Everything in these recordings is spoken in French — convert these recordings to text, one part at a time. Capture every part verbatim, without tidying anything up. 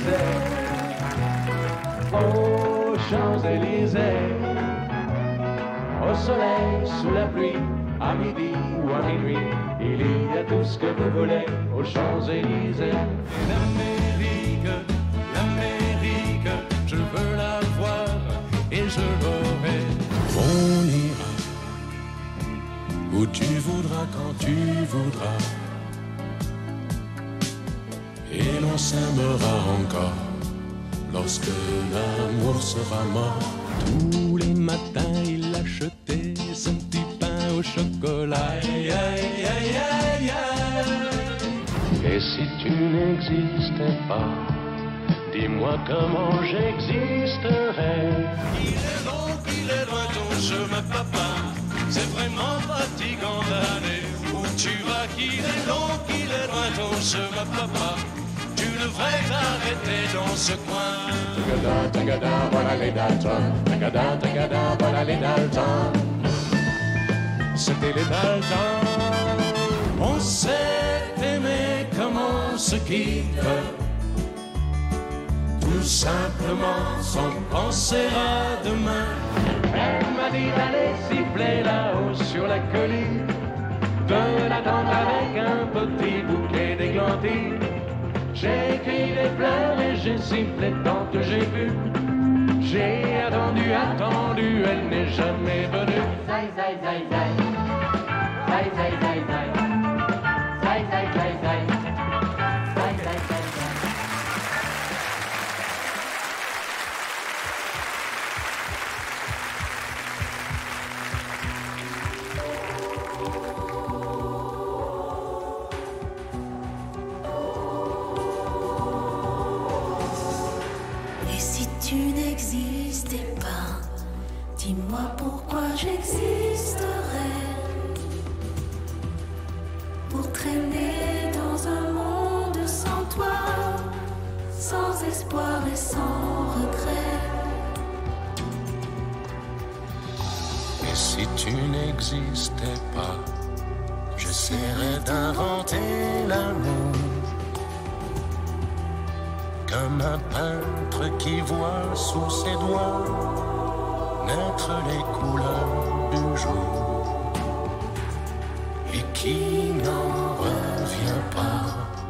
Champs-Élysées, aux Champs-Élysées, au soleil, sous la pluie, à midi ou à minuit, il y a tout ce que vous voulez aux Champs-Élysées. L'Amérique, l'Amérique, je veux la voir et je l'aurai. On ira où tu voudras, quand tu voudras, et l'on s'aimera encore lorsque l'amour sera mort. Tous les matins il achetait son petit pain au chocolat. Aïe, aïe, aïe, aïe, aïe. Et si tu n'existais pas, dis-moi comment j'existerais. Il est long, il est loin ton chemin, papa. C'est vraiment fatigant d'aller où tu vas. Qu'il est long, qu'il est loin ton chemin, papa. Tu devrais t'arrêter dans ce coin. Tagada, tagada, voilà les Dalton. Tagada, tagada, voilà les Dalton. C'était les Dalton. On s'est aimé comme on se quitte, tout simplement sans penser à demain. Elle m'a dit d'aller siffler là-haut sur la colline, de l'attendre avec un petit bouquet d'églantines. J'ai écrit des fleurs et j'ai sifflé tant que j'ai pu. J'ai attendu, attendu, elle n'est jamais venue. Zai, zai, zai, zai. Zai, zai, zai, zai. Zai, zai, zai, zai. Zai, zai, zai, zai. Et si tu n'existais pas, dis-moi pourquoi j'existerais. Pour traîner dans un monde sans toi, sans espoir et sans regret. Et si tu n'existais pas, j'essaierais d'inventer l'amour, comme un peintre qui voit sous ses doigts naître les couleurs du jour et qui n'en revient pas.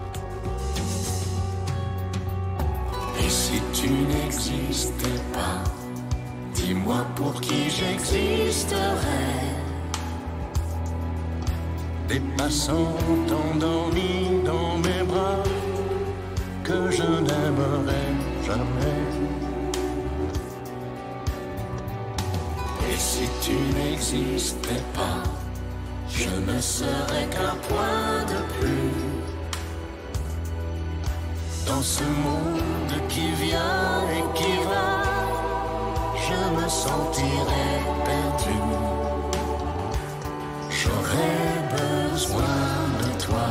Et si tu n'existais pas, dis-moi pour qui j'existerais. Des passants endormis dans mes bras que je n'aimerais jamais. Et si tu n'existais pas, je ne serais qu'un point de plus dans ce monde qui vient et qui va. Je me sentirais perdu. J'aurais besoin de toi.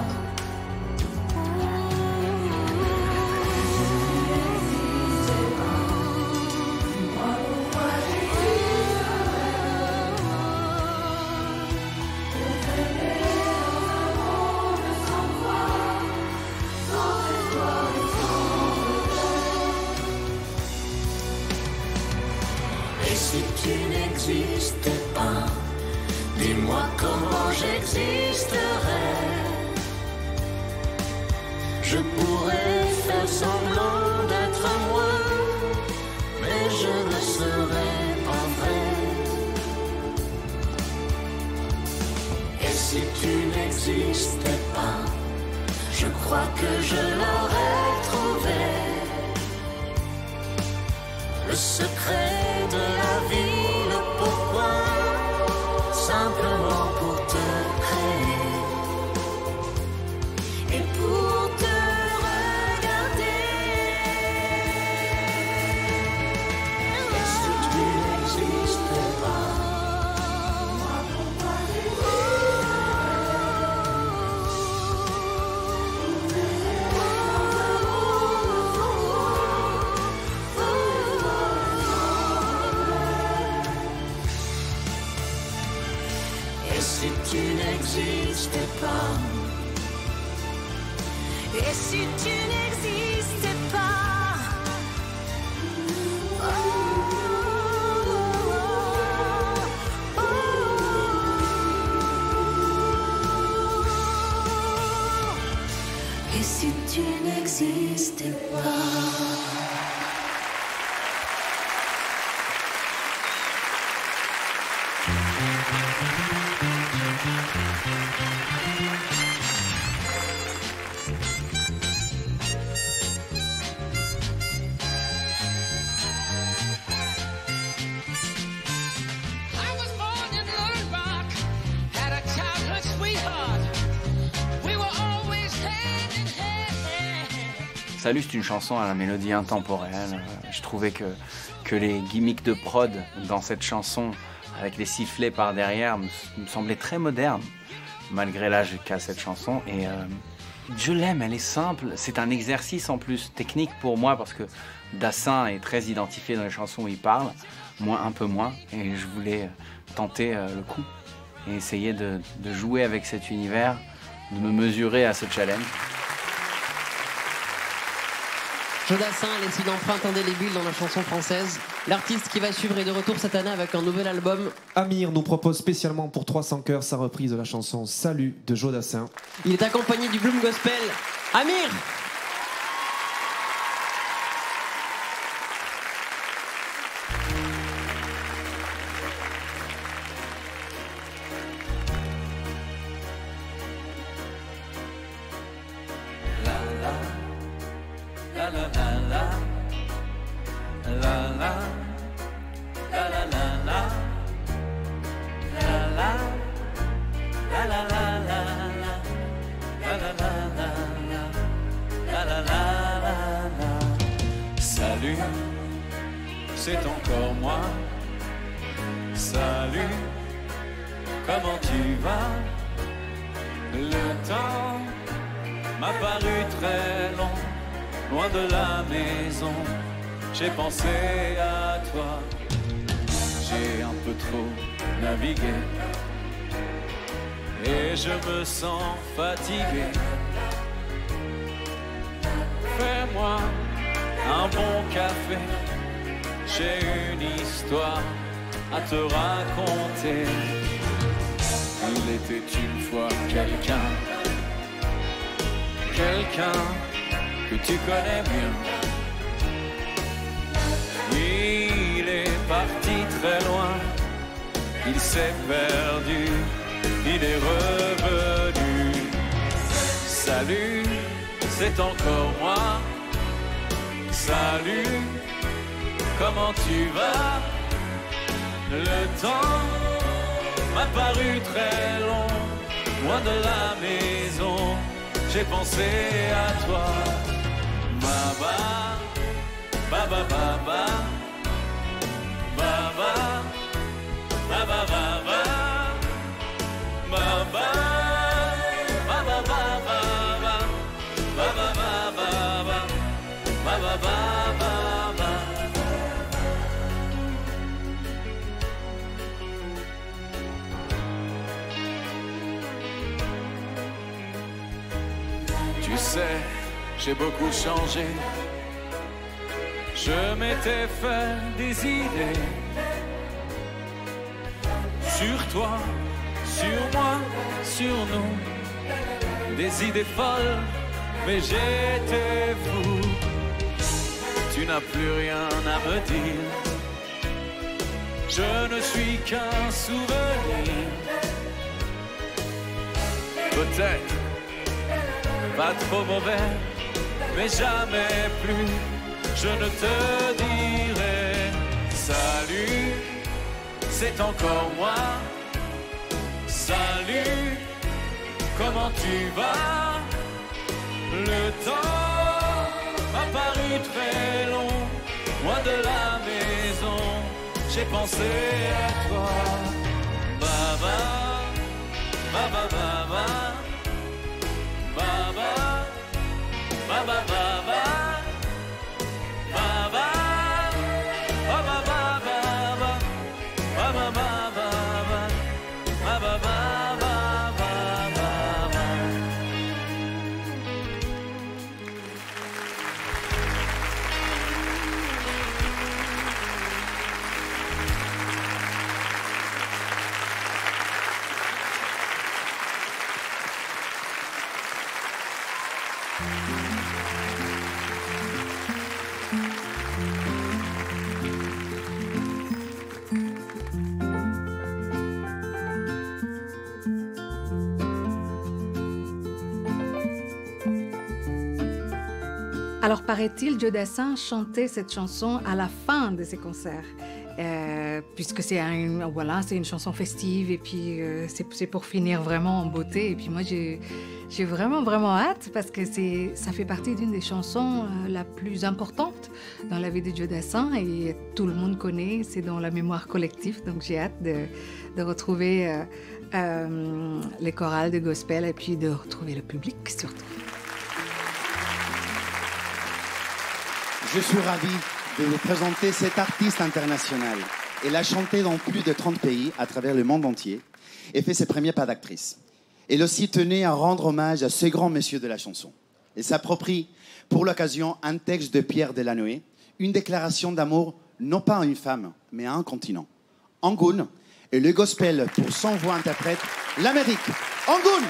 Si tu n'existais pas, dis-moi comment j'existerais. Je pourrais faire semblant d'être moi, mais je ne serais pas vrai. Et si tu n'existais pas, je crois que je l'aurais trouvé. Le secret de la vie, le pourquoi, simplement pour te créer et pour te regarder. Et si tu n'existais pas, moi pourquoi Et si tu n'existais pas, Et si tu n'existais pas, Et si tu n'existais pas? Salut, c'est une chanson à la mélodie intemporelle. Je trouvais que, que les gimmicks de prod dans cette chanson, avec les sifflets par derrière, me, me semblaient très modernes, malgré l'âge qu'a cette chanson. Et euh, je l'aime, elle est simple. C'est un exercice en plus technique pour moi, parce que Dassin est très identifié dans les chansons où il parle, moi un peu moins. Et je voulais tenter euh, le coup et essayer de, de jouer avec cet univers, de me mesurer à ce challenge. Joe Dassin laisse une empreinte indélébile dans la chanson française. L'artiste qui va suivre est de retour cette année avec un nouvel album. Amir nous propose spécialement pour trois cents cœurs sa reprise de la chanson Salut de Joe Dassin. Il est accompagné du Bloom Gospel. Amir! Salut, c'est encore moi. Salut, comment tu vas? Le temps m'a paru très long, loin de la maison. J'ai pensé à toi. J'ai un peu trop navigué et je me sens fatigué. Fais-moi un bon café, j'ai une histoire à te raconter. Il était une fois quelqu'un, quelqu'un que tu connais bien. Il est parti très loin, il s'est perdu, il est revenu. Salut, c'est encore moi. Salut, comment tu vas? Le temps m'a paru très long, loin de la maison. J'ai pensé à toi. Baba, baba, baba, baba, baba, baba, baba, baba, baba, baba, baba. Ba, ba, ba, ba, ba. Tu sais, j'ai beaucoup changé. Je m'étais fait des idées sur toi, sur moi, sur nous. Des idées folles, mais j'étais fou. Tu n'as plus rien à me dire. Je ne suis qu'un souvenir. Peut-être pas trop mauvais, mais jamais plus. Je ne te dirai salut, c'est encore moi. Salut, comment tu vas? Le temps m'a paru très long, loin de la maison. J'ai pensé à toi. Baba, baba, baba, baba, baba, baba, baba, baba, baba, baba, baba, baba, baba. Alors, paraît-il, Joe Dassin chantait cette chanson à la fin de ses concerts. Euh, puisque c'est un, voilà, c'est une chanson festive et puis euh, c'est, c'est pour finir vraiment en beauté. Et puis moi, j'ai, j'ai vraiment, vraiment hâte parce que c'est, ça fait partie d'une des chansons euh, la plus importante dans la vie de Joe Dassin et tout le monde connaît, c'est dans la mémoire collective. Donc j'ai hâte de, de retrouver euh, euh, les chorales de gospel et puis de retrouver le public surtout. Je suis ravi de vous présenter cette artiste internationale. Elle a chanté dans plus de trente pays à travers le monde entier et fait ses premiers pas d'actrice. Elle aussi tenait à rendre hommage à ce grand monsieur de la chanson. Elle s'approprie pour l'occasion un texte de Pierre Delanoë, une déclaration d'amour non pas à une femme, mais à un continent. Angoune et le gospel pour son voix interprète, l'Amérique. Angoune!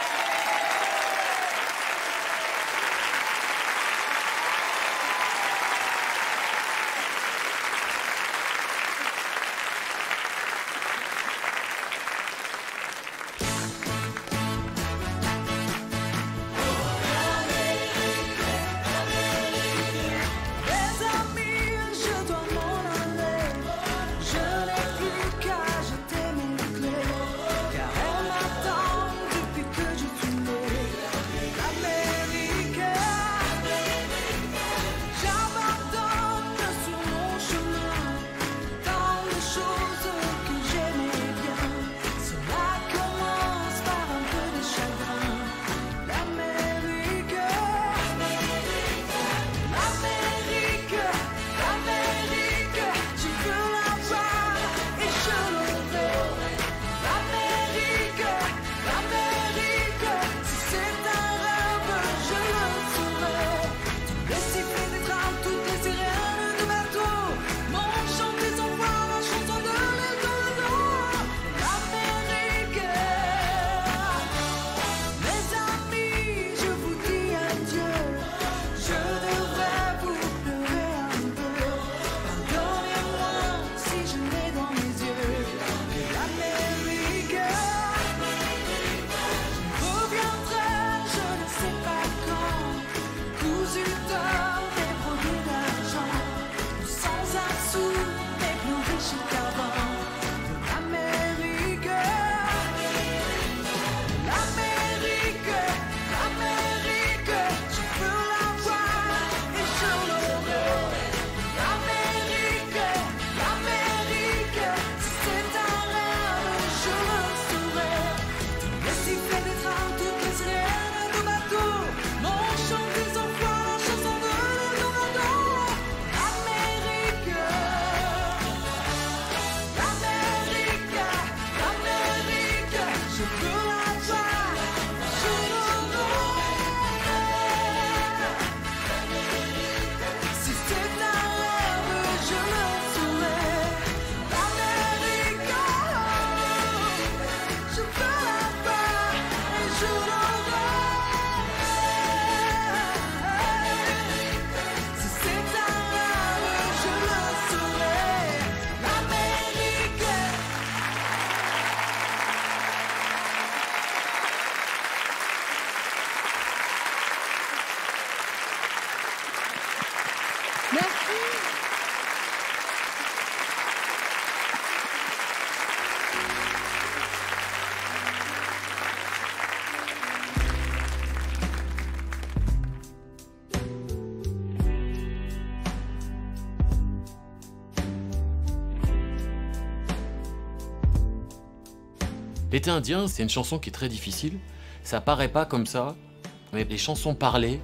L'été indien, c'est une chanson qui est très difficile. Ça paraît pas comme ça, mais les chansons parlées,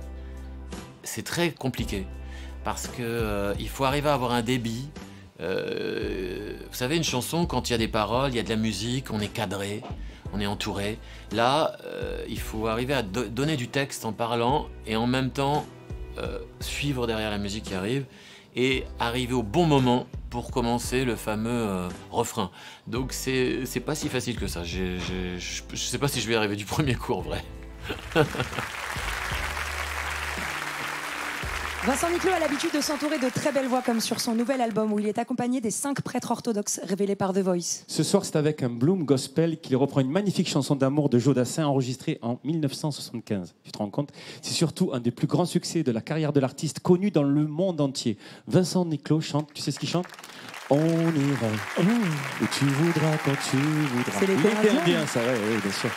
c'est très compliqué. Parce qu'il euh, faut arriver à avoir un débit. Euh, vous savez, une chanson, quand il y a des paroles, il y a de la musique, on est cadré, on est entouré. Là, euh, il faut arriver à do donner du texte en parlant et en même temps euh, suivre derrière la musique qui arrive et arriver au bon moment pour commencer le fameux euh, refrain. Donc c'est pas si facile que ça. Je ne sais pas si je vais y arriver du premier coup en vrai. Vincent Niclot a l'habitude de s'entourer de très belles voix, comme sur son nouvel album où il est accompagné des cinq prêtres orthodoxes révélés par The Voice. Ce soir, c'est avec un Bloom Gospel qu'il reprend une magnifique chanson d'amour de Joe Dassin enregistrée en mille neuf cent soixante-quinze. Tu te rends compte? C'est surtout un des plus grands succès de la carrière de l'artiste, connu dans le monde entier. Vincent Niclot chante, tu sais ce qu'il chante? On ira oh. où tu voudras, quand tu voudras. C'est l'été indien. indien, ça, ouais, oui, bien sûr.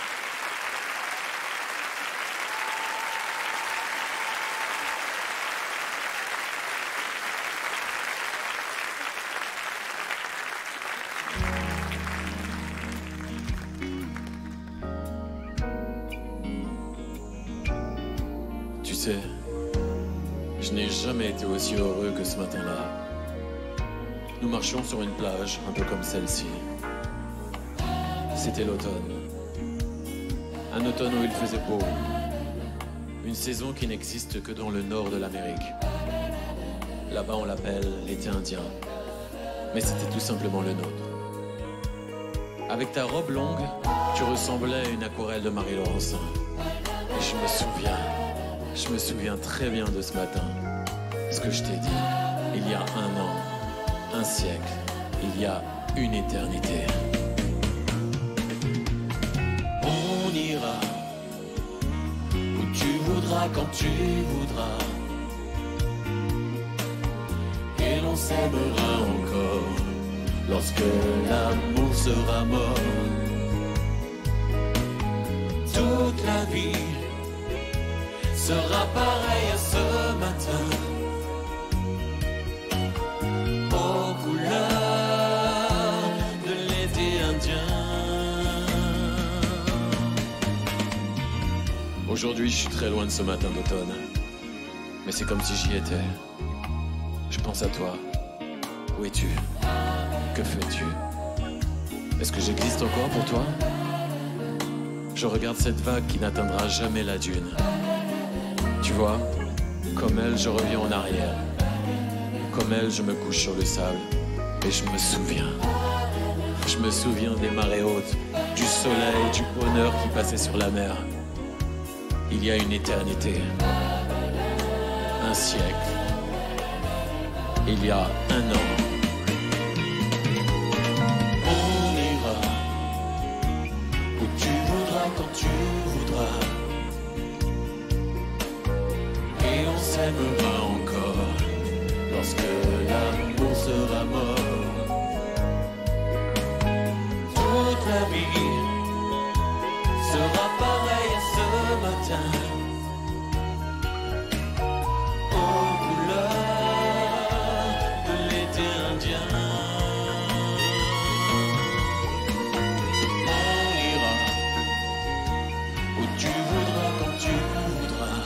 Tu sais, je n'ai jamais été aussi heureux que ce matin-là. Nous marchions sur une plage, un peu comme celle-ci. C'était l'automne. Un automne où il faisait beau. Une saison qui n'existe que dans le nord de l'Amérique. Là-bas, on l'appelle l'été indien. Mais c'était tout simplement le nôtre. Avec ta robe longue, tu ressemblais à une aquarelle de Marie Laurencin. Et je me souviens, je me souviens très bien de ce matin. Ce que je t'ai dit, il y a un an. Un siècle, il y a une éternité. On ira où tu voudras, quand tu voudras. Et l'on s'aimera encore lorsque l'amour sera mort. Toute la vie sera pareille à ce matin. Aujourd'hui, je suis très loin de ce matin d'automne. Mais c'est comme si j'y étais. Je pense à toi. Où es-tu? Que fais-tu? Est-ce que j'existe encore pour toi? Je regarde cette vague qui n'atteindra jamais la dune. Tu vois, comme elle, je reviens en arrière. Comme elle, je me couche sur le sable. Et je me souviens. Je me souviens des marées hautes, du soleil, du bonheur qui passait sur la mer. Il y a une éternité, un siècle, il y a un an. On ira où tu voudras, quand tu voudras. Et on s'aimera encore lorsque l'amour sera mort. Toute la vie sera pareille à ce matin, aux couleurs de l'été indien. On ira où tu voudras, quand tu voudras.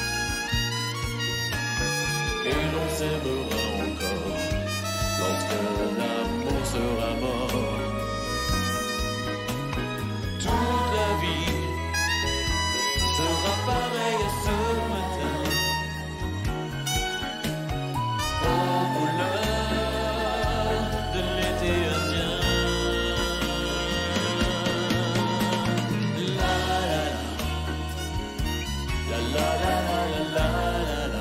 Et l'on s'aimera encore lorsque l'amour sera mort. Toute la vie sera pareil à ce matin, aux couleurs de l'été indien. La la la, la la la la la la,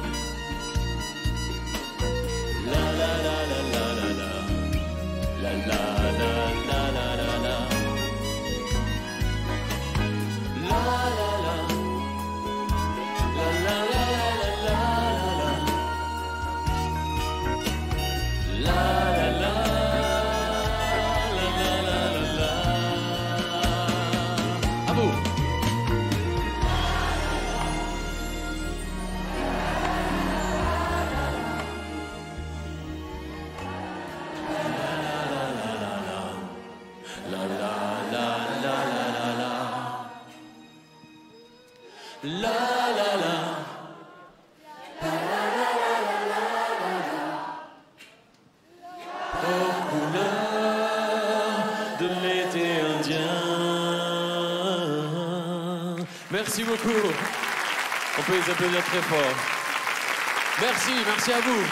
la la la la la la la, la la la la la la la. Merci beaucoup. On peut les applaudir très fort. Merci, merci à vous.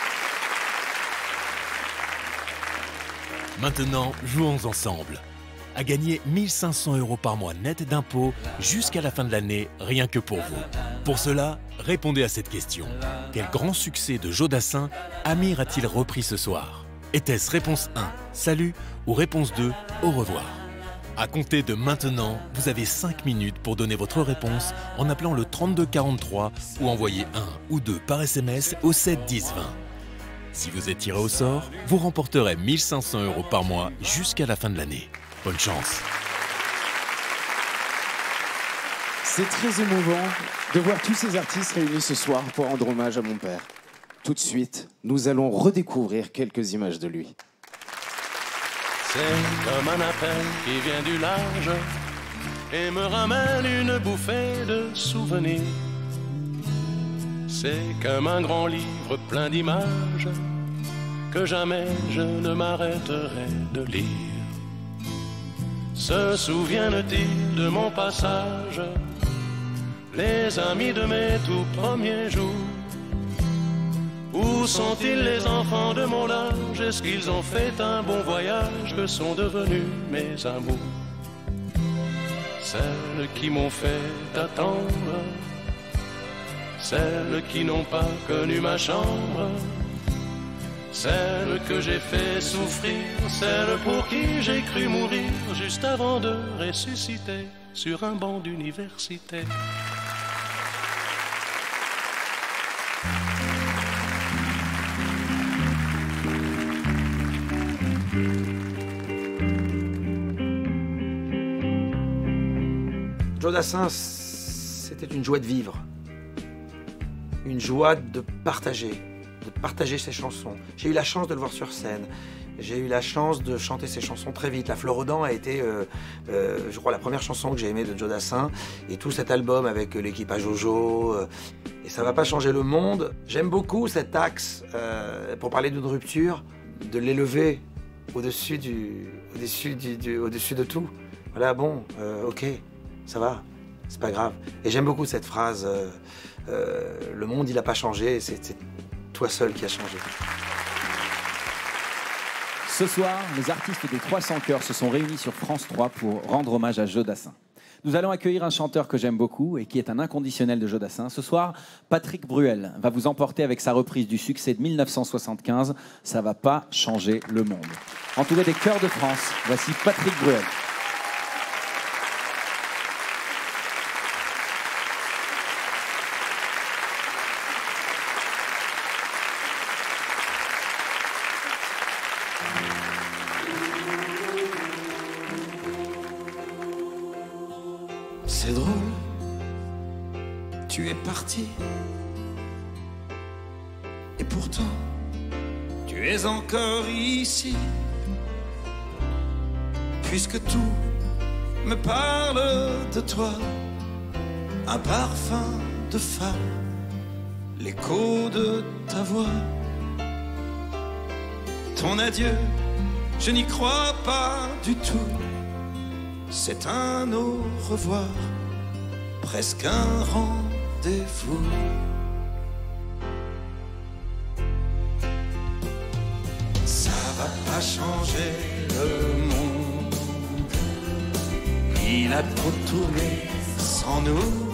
Maintenant, jouons ensemble. à gagner mille cinq cents euros par mois net d'impôts jusqu'à la fin de l'année, rien que pour vous. Pour cela, répondez à cette question. Quel grand succès de Joe Dassin Amir a-t-il repris ce soir? Était-ce réponse un, salut, ou réponse deux, au revoir? À compter de maintenant, vous avez cinq minutes pour donner votre réponse en appelant le trente-deux quarante-trois ou envoyer un ou deux par S M S au sept dix vingt. Si vous êtes tiré au sort, vous remporterez mille cinq cents euros par mois jusqu'à la fin de l'année. Bonne chance. C'est très émouvant de voir tous ces artistes réunis ce soir pour rendre hommage à mon père. Tout de suite, nous allons redécouvrir quelques images de lui. C'est comme un appel qui vient du large et me ramène une bouffée de souvenirs. C'est comme un grand livre plein d'images que jamais je ne m'arrêterai de lire. Se souviennent-ils de mon passage, les amis de mes tout premiers jours? Où sont-ils les enfants de mon âge? Est-ce qu'ils ont fait un bon voyage? Que sont devenus mes amours? Celles qui m'ont fait attendre, celles qui n'ont pas connu ma chambre, celles que j'ai fait souffrir, celles pour qui j'ai cru mourir juste avant de ressusciter sur un banc d'université. Joe Dassin, c'était une joie de vivre, une joie de partager, de partager ses chansons. J'ai eu la chance de le voir sur scène, j'ai eu la chance de chanter ses chansons très vite. La Fleur aux dents a été, euh, euh, je crois, la première chanson que j'ai aimée de Joe Dassin, et tout cet album avec l'équipe à Jojo, euh, et ça va pas changer le monde. J'aime beaucoup cet axe, euh, pour parler d'une rupture, de l'élever au-dessus du, au-dessus du, du, au-dessus de tout. Voilà, bon, euh, ok. Ça va, c'est pas grave. Et j'aime beaucoup cette phrase, euh, euh, le monde il a pas changé, c'est toi seul qui a changé. Ce soir, les artistes des trois cents Chœurs se sont réunis sur France trois pour rendre hommage à Joe Dassin. Nous allons accueillir un chanteur que j'aime beaucoup et qui est un inconditionnel de Joe Dassin. Ce soir, Patrick Bruel va vous emporter avec sa reprise du succès de mille neuf cent soixante-quinze, Ça va pas changer le monde. Entouré des Chœurs de France, voici Patrick Bruel. C'est drôle, tu es parti, et pourtant tu es encore ici, puisque tout me parle de toi, un parfum de femme, l'écho de ta voix. Ton adieu, je n'y crois pas du tout. C'est un au revoir, presque un rendez-vous. Ça va pas changer le monde, il a trop tourné sans nous.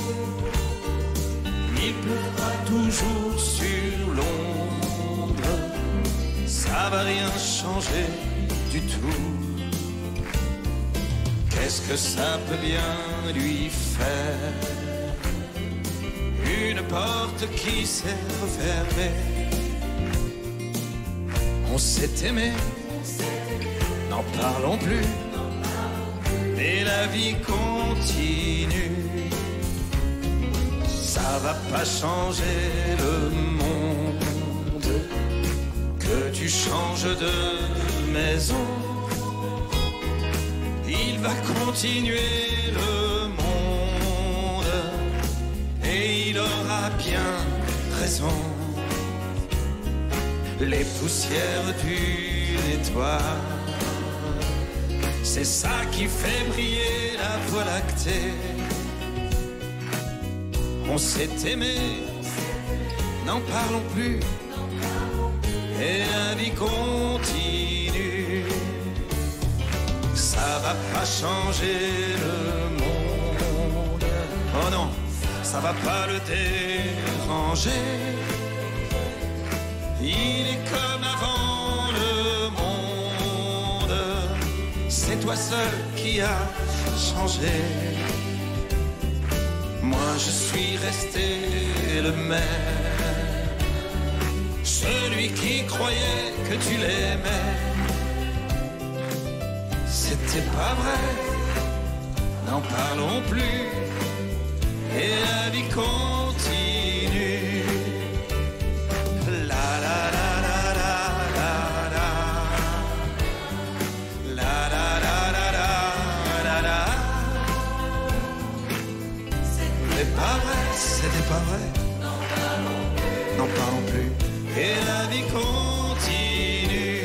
Il pleuvra toujours sur Londres, ça va rien changer du tout. Qu'est-ce que ça peut bien lui faire? Une porte qui s'est refermée. On s'est aimé, n'en parlons plus, et la vie continue. Ça va pas changer le monde, que tu changes de maison. Il va continuer le monde, et il aura bien raison. Les poussières d'une étoile, c'est ça qui fait briller la Voie lactée. On s'est aimé, n'en parlons plus, et la vie continue. Ça va pas changer le monde. Oh non, ça va pas le déranger. Il est comme avant le monde. C'est toi seul qui as changé. Moi je suis resté le même. Celui qui croyait que tu l'aimais. C'était pas vrai, n'en parlons plus. Et la vie continue. La la la la la la la la la la la la la. C'était pas vrai, c'était pas vrai. N'en parlons plus. Et la vie continue.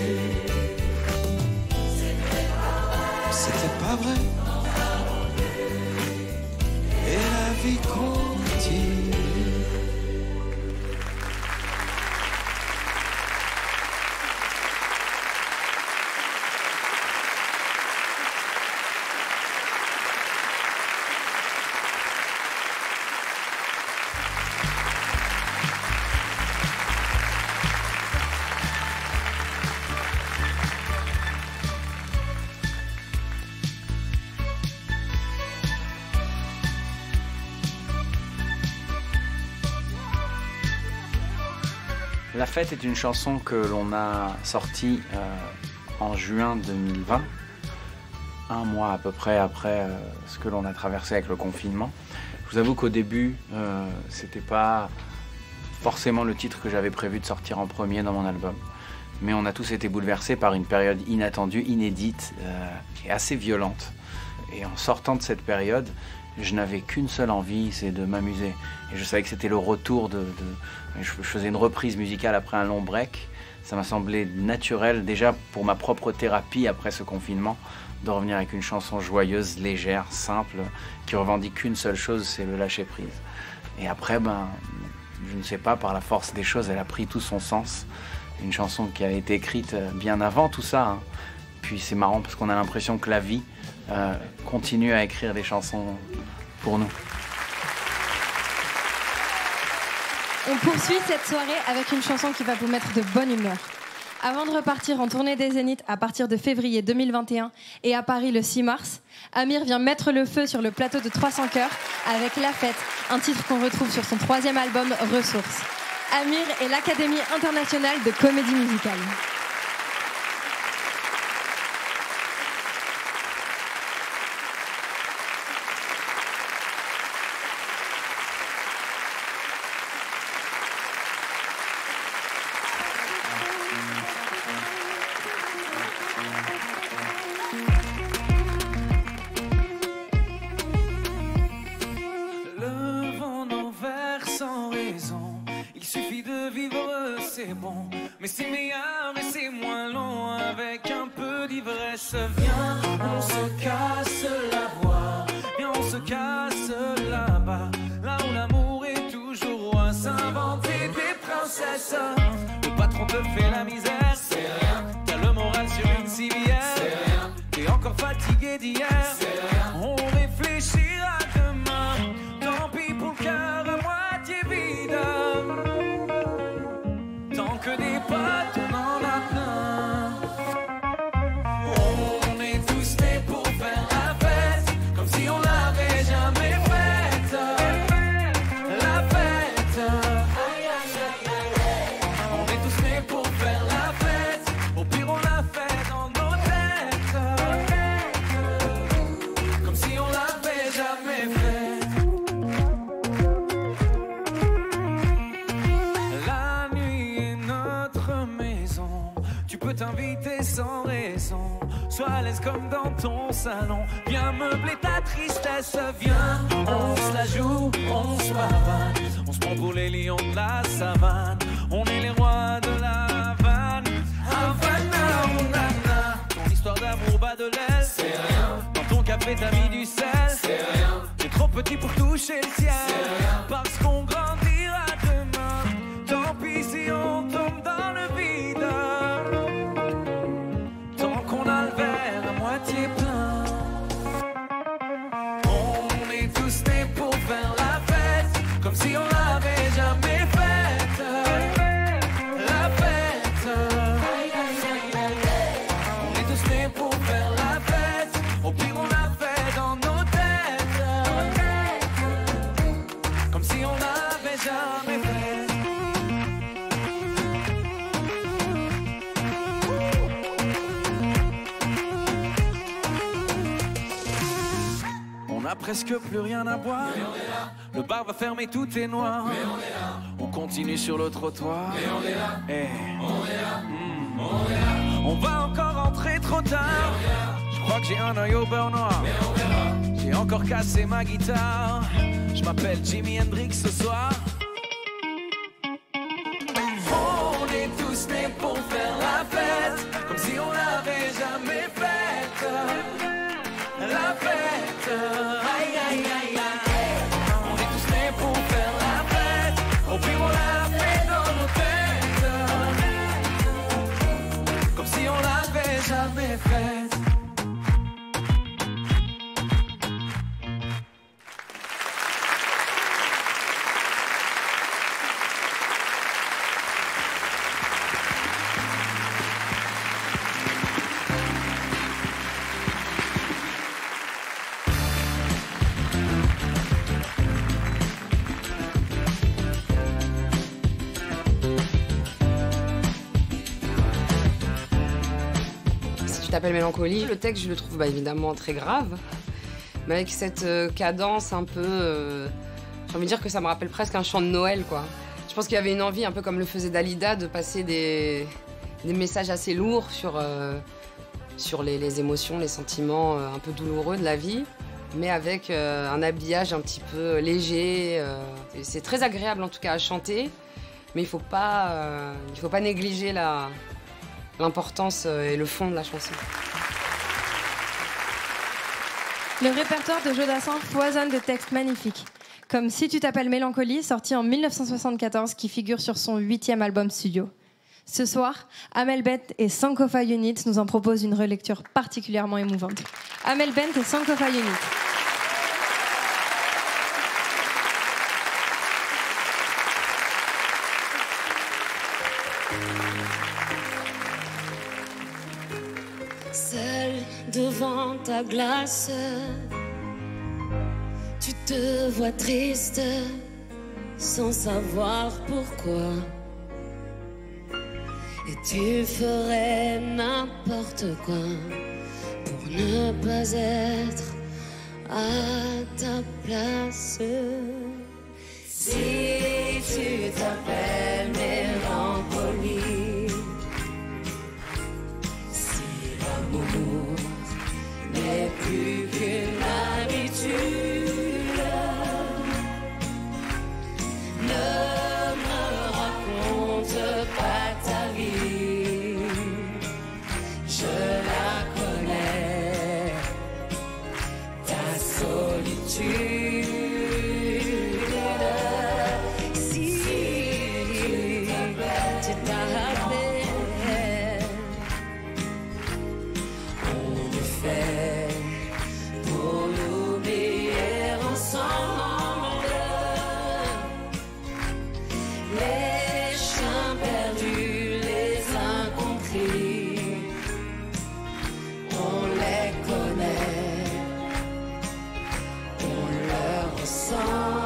C'était pas vrai. Et la vie continue. La fête est une chanson que l'on a sortie euh, en juin deux mille vingt, un mois à peu près après euh, ce que l'on a traversé avec le confinement. Je vous avoue qu'au début, euh, c'était pas forcément le titre que j'avais prévu de sortir en premier dans mon album. Mais on a tous été bouleversés par une période inattendue, inédite euh, et assez violente. Et en sortant de cette période, je n'avais qu'une seule envie, c'est de m'amuser. Et je savais que c'était le retour de, de... Je faisais une reprise musicale après un long break. Ça m'a semblé naturel, déjà pour ma propre thérapie après ce confinement, de revenir avec une chanson joyeuse, légère, simple, qui revendique qu'une seule chose, c'est le lâcher-prise. Et après, ben, je ne sais pas, par la force des choses, elle a pris tout son sens. Une chanson qui a été écrite bien avant tout ça. Hein. Puis c'est marrant parce qu'on a l'impression que la vie euh, continue à écrire des chansons pour nous. On poursuit cette soirée avec une chanson qui va vous mettre de bonne humeur. Avant de repartir en tournée des Zéniths à partir de février deux mille vingt et un et à Paris le six mars, Amir vient mettre le feu sur le plateau de trois cents Cœurs avec La Fête, un titre qu'on retrouve sur son troisième album Ressources. Amir est l'Académie internationale de comédie musicale. Mais c'est meilleur et c'est moins long avec un peu d'ivresse. Viens, on se casse la voix. Viens, on se casse là-bas. Là où l'amour est toujours roi. S'inventer des princesses. Le patron te fait la misère. C'est rien. T'as le moral sur une civière. C'est rien. T'es encore fatigué d'hier. C'est rien. On réfléchira demain. Tant pis pour le cœur à moitié vide. Tant que des potes, on en a plein. On est tous nés pour faire la fête, comme si on l'avait jamais faite. La fête. Aïe, aïe, aïe, aïe. On est tous nés pour faire la fête. Au pire, on l'a fait dans nos têtes. Comme si on l'avait jamais faite. Tu peux t'inviter sans raison. Sois à l'aise comme dans ton salon. Viens meubler ta tristesse. Viens, on se la joue, on se pavane. On se prend pour les lions de la savane. On est les rois de la vanne. Havana, Onana. Ton histoire d'amour bas de l'aile. C'est rien. Dans ton café t'as mis du sel. C'est rien. T'es trop petit pour toucher le ciel. C'est rien. Parce qu'on grandira demain. Tant pis si on tombe dans le vide. Tant qu'on a le verre à moitié plein. n'a presque plus rien à boire. Le bar va fermer, tout est noir. On continue sur le trottoir. Et on est là. Mm. On va encore rentrer trop tard. Je crois que j'ai un œil au beurre noir. J'ai encore cassé ma guitare. Je m'appelle Jimi Hendrix ce soir. On est tous nés pour faire la fête, comme si on l'avait jamais faite. La fête, aïe aïe aïe aïe. On est tous nés pour faire la fête, au plus on l'a fait dans nos têtes, comme si on l'avait jamais faite. T'appelles Mélancolie. Le texte, je le trouve bah, évidemment très grave, mais avec cette euh, cadence un peu... Euh, j'ai envie de dire que ça me rappelle presque un chant de Noël, quoi. Je pense qu'il y avait une envie, un peu comme le faisait Dalida, de passer des, des messages assez lourds sur, euh, sur les, les émotions, les sentiments euh, un peu douloureux de la vie, mais avec euh, un habillage un petit peu léger. Euh, c'est très agréable en tout cas à chanter, mais il ne faut pas, euh, il faut pas négliger la... l'importance et le fond de la chanson. Le répertoire de Jodassin foisonne de textes magnifiques, comme Si tu t'appelles Mélancolie, sorti en mille neuf cent soixante-quatorze, qui figure sur son huitième album studio. Ce soir, Amel Bent et Sankofa Unit nous en proposent une relecture particulièrement émouvante. Amel Bent et Sankofa Unit. Seul devant ta glace, tu te vois triste sans savoir pourquoi. Et tu ferais n'importe quoi pour ne pas être à ta place. Si tu t'appelles Mélancolie, l'amour n'est plus qu'une habitude. Ne me raconte pas ta vie, je la connais, ta solitude. Si tu t'appelles, pour l'oublier ensemble, les chiens perdus, les incompris, on les connaît, on leur ressemble.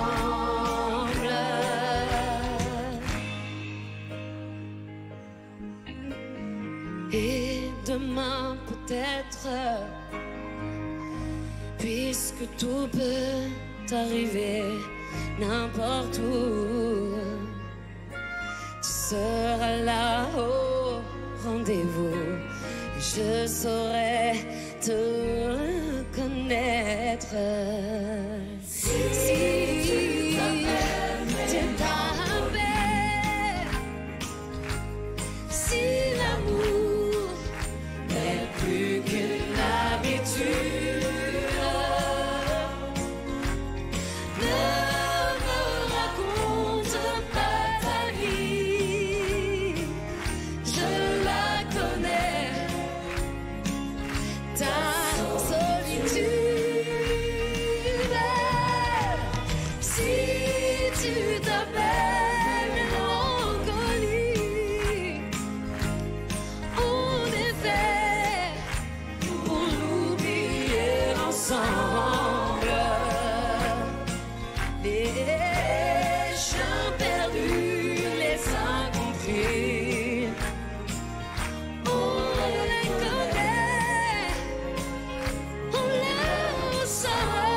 Et demain peut-être, puisque tout peut t'arriver n'importe où, tu seras là au rendez-vous, je saurai te reconnaître. Si, si tu t'appelles, si l'amour n'est plus qu'une habitude, on les connaît, on les ressent.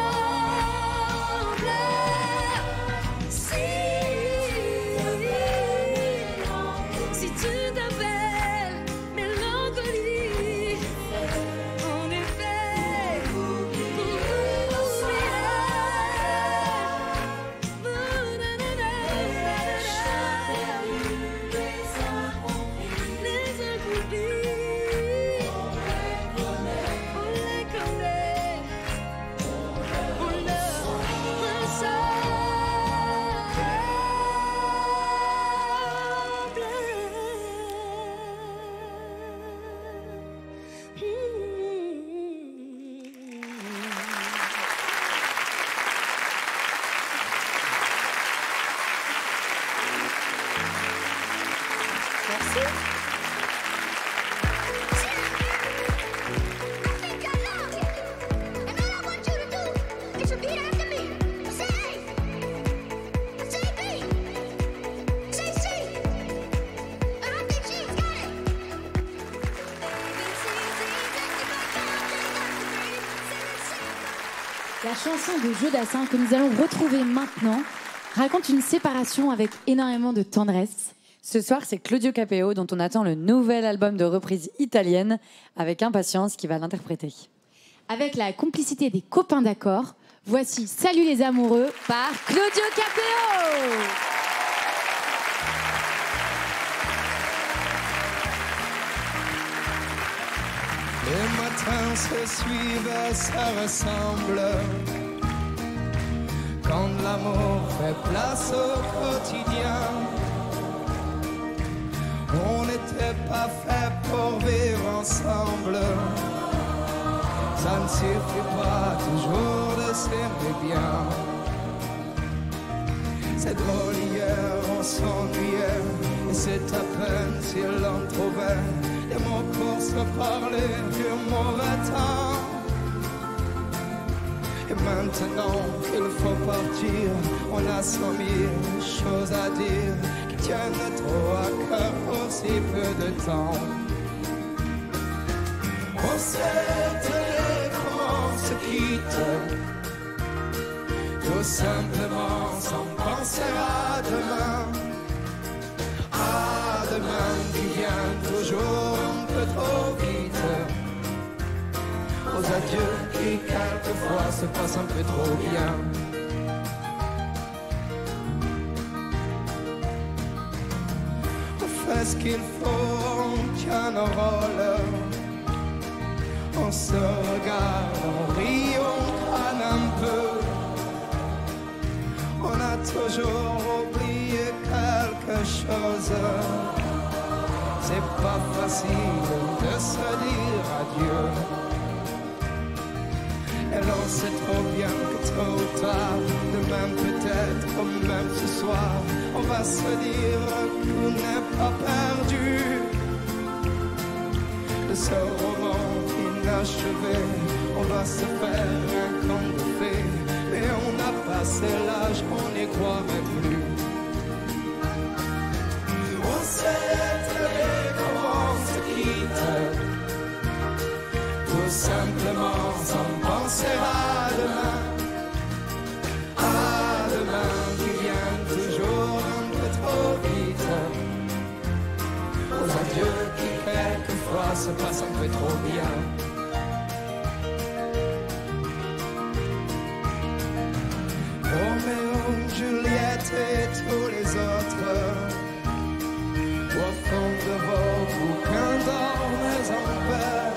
La chanson de Jodassin que nous allons retrouver maintenant raconte une séparation avec énormément de tendresse. Ce soir, c'est Claudio Capeo dont on attend le nouvel album de reprise italienne avec impatience qui va l'interpréter. Avec la complicité des copains d'accord, voici Salut les amoureux par Claudio Capeo. Les matins se suivent et se ressemblent. Quand l'amour fait place au quotidien, on n'était pas fait pour vivre ensemble. Ça ne suffit pas toujours de s'aimer bien. C'est drôle, hier on s'ennuyait, et c'est à peine si l'on trouvait les mots pour se parler du mauvais temps. Et maintenant qu'il faut partir, on a cent mille choses à dire qui tiennent trop à cœur pour si peu de temps. On s'étonnait comment on se quitte, tout simplement sans penser à demain. À demain qui vient toujours un peu trop vite. Aux adieux qui quelquefois se passent un peu trop bien. On fait ce qu'il faut, on tient nos rôles. On se regarde, on rit, on crâne un peu. On a toujours oublié quelque chose. C'est pas facile de se dire adieu. Et l'on sait trop bien que tôt ou tard, demain peut-être, comme même ce soir, on va se dire que tout n'est pas perdu. De ce roman inachevé, on va se faire un conte de fées. Mais on a passé l'âge, on n'y croit même plus. On sait très comment on se quitte, tout simplement sans penser à demain. À demain qui vient toujours un peu trop vite. Aux adieux qui quelquefois se passent un peu trop bien. Roméo, Juliette et tous les autres, au fond de vos bouquins dormez en paix.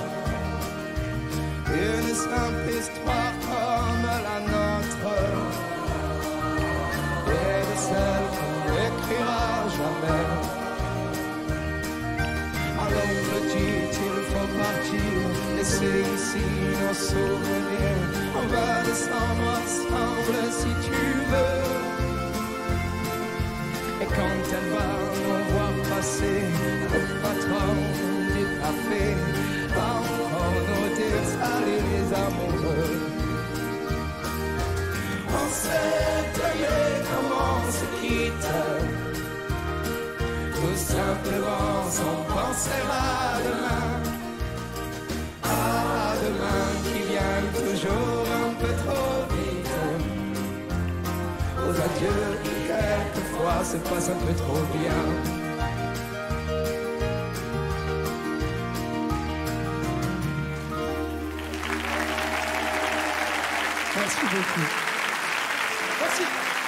Une simple histoire comme la nôtre, et de celle qu'on n'écrira jamais. Alors me dit, il faut partir, laisser ici nos souvenirs. On va descendre ensemble si tu veux. Et quand elle va nous voir passer, le patron du café va encore nous dire salut les amoureux. On sait très comment on se quitte, tout simplement sans penser à demain. À demain qui vient toujours un peu trop vite. Aux adieux qui quelquefois se passent un peu trop bien. Merci beaucoup. Merci.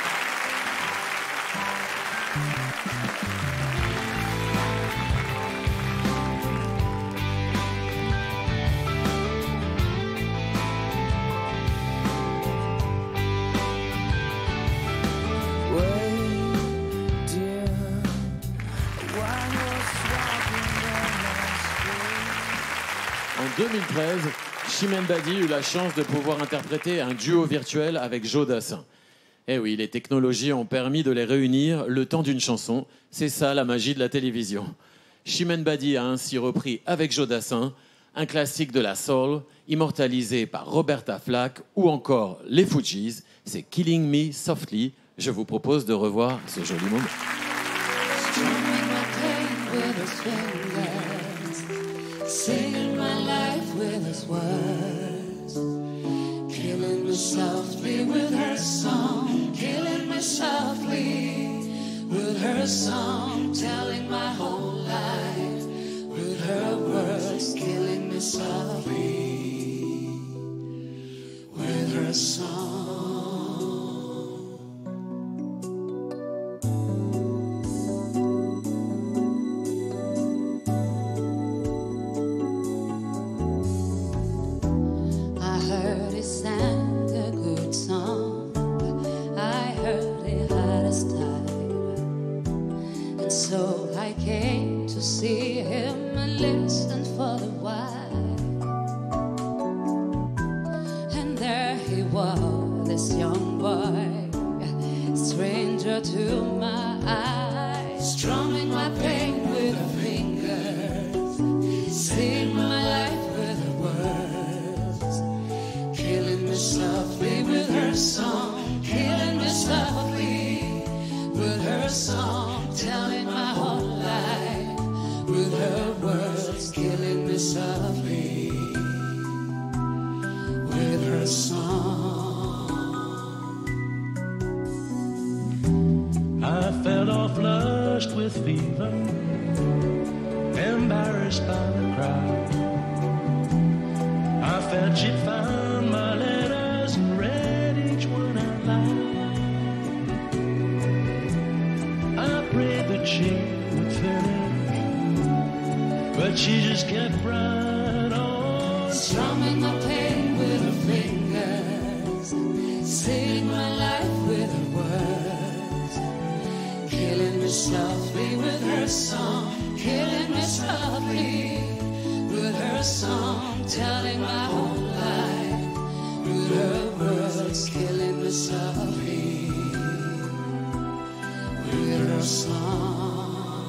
En deux mille treize, Chimène Badi eut la chance de pouvoir interpréter un duo virtuel avec Jodassin. Eh oui, les technologies ont permis de les réunir le temps d'une chanson. C'est ça la magie de la télévision. Chimène Badi a ainsi repris avec Jodassin un classique de la soul, immortalisé par Roberta Flack ou encore les Fugees. C'est Killing Me Softly. Je vous propose de revoir ce joli moment. Singing my life with his words, killing softly with her song, killing me softly with her song, telling my whole life with her words, killing me softly with her song. I heard he sang a good song, I heard he had a style, and so I came to see him and listen for a while. And there he was, this young boy, stranger to my eyes, strumming my pain with her fingers, sing my life with her words, killing me softly with her song, killing me softly with her song, telling my whole life with her words, killing me softly with her song. I felt all flushed with fever, embarrassed by the crowd. I felt she'd found my letters and read each one out loud. I prayed that she would finish, but she just kept right on, Strumming my pain with her fingers, sing my life with her words, killing me softly with her song, killing me softly with her song, telling my whole life with her words, killing me softly with her song.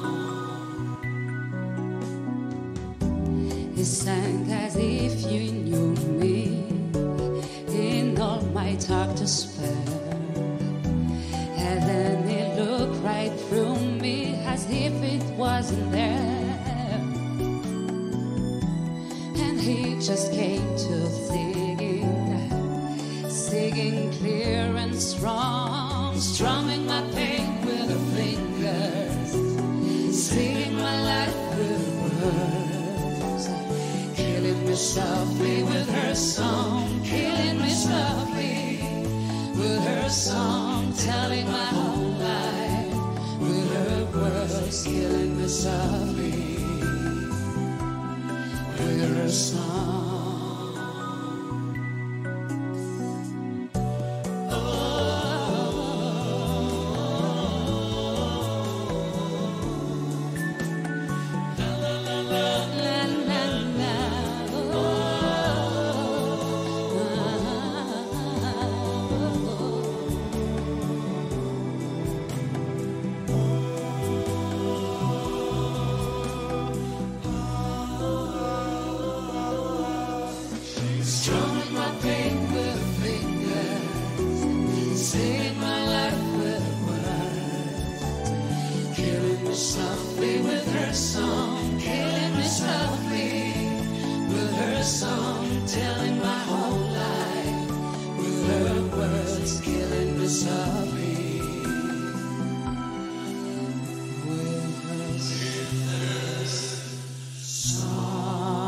He sang as if you knew me in all my talk to spare, and then he looked right through me as if it wasn't there, and he just came to singing, singing clear and strong, strumming my pain with her fingers, singing my life with her words, killing me softly with her song, killing me softly with her song, telling my whole life with her words, killing me softly with her song. Strumming my pain with her fingers, singing my life with her words, killing me softly with her song, killing me softly with her song, telling my whole life with her words, killing me softly with her song.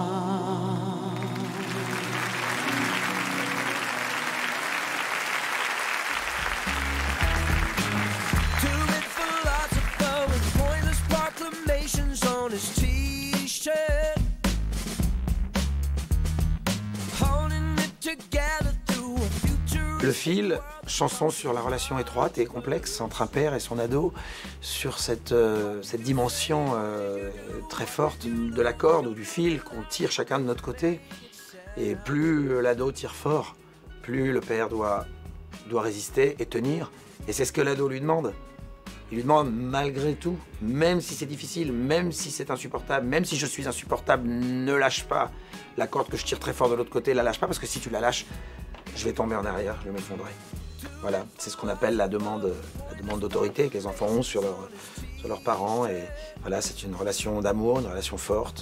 Le fil, chanson sur la relation étroite et complexe entre un père et son ado, sur cette, euh, cette dimension euh, très forte de la corde ou du fil qu'on tire chacun de notre côté. Et plus l'ado tire fort, plus le père doit, doit résister et tenir. Et c'est ce que l'ado lui demande. Il lui demande malgré tout, même si c'est difficile, même si c'est insupportable, même si je suis insupportable, ne lâche pas la corde que je tire très fort de l'autre côté, la lâche pas, parce que si tu la lâches, je vais tomber en arrière, je vais m'effondrer. Voilà, c'est ce qu'on appelle la demande, la demande d'autorité que les enfants ont sur, leur, sur leurs parents. Et voilà, c'est une relation d'amour, une relation forte.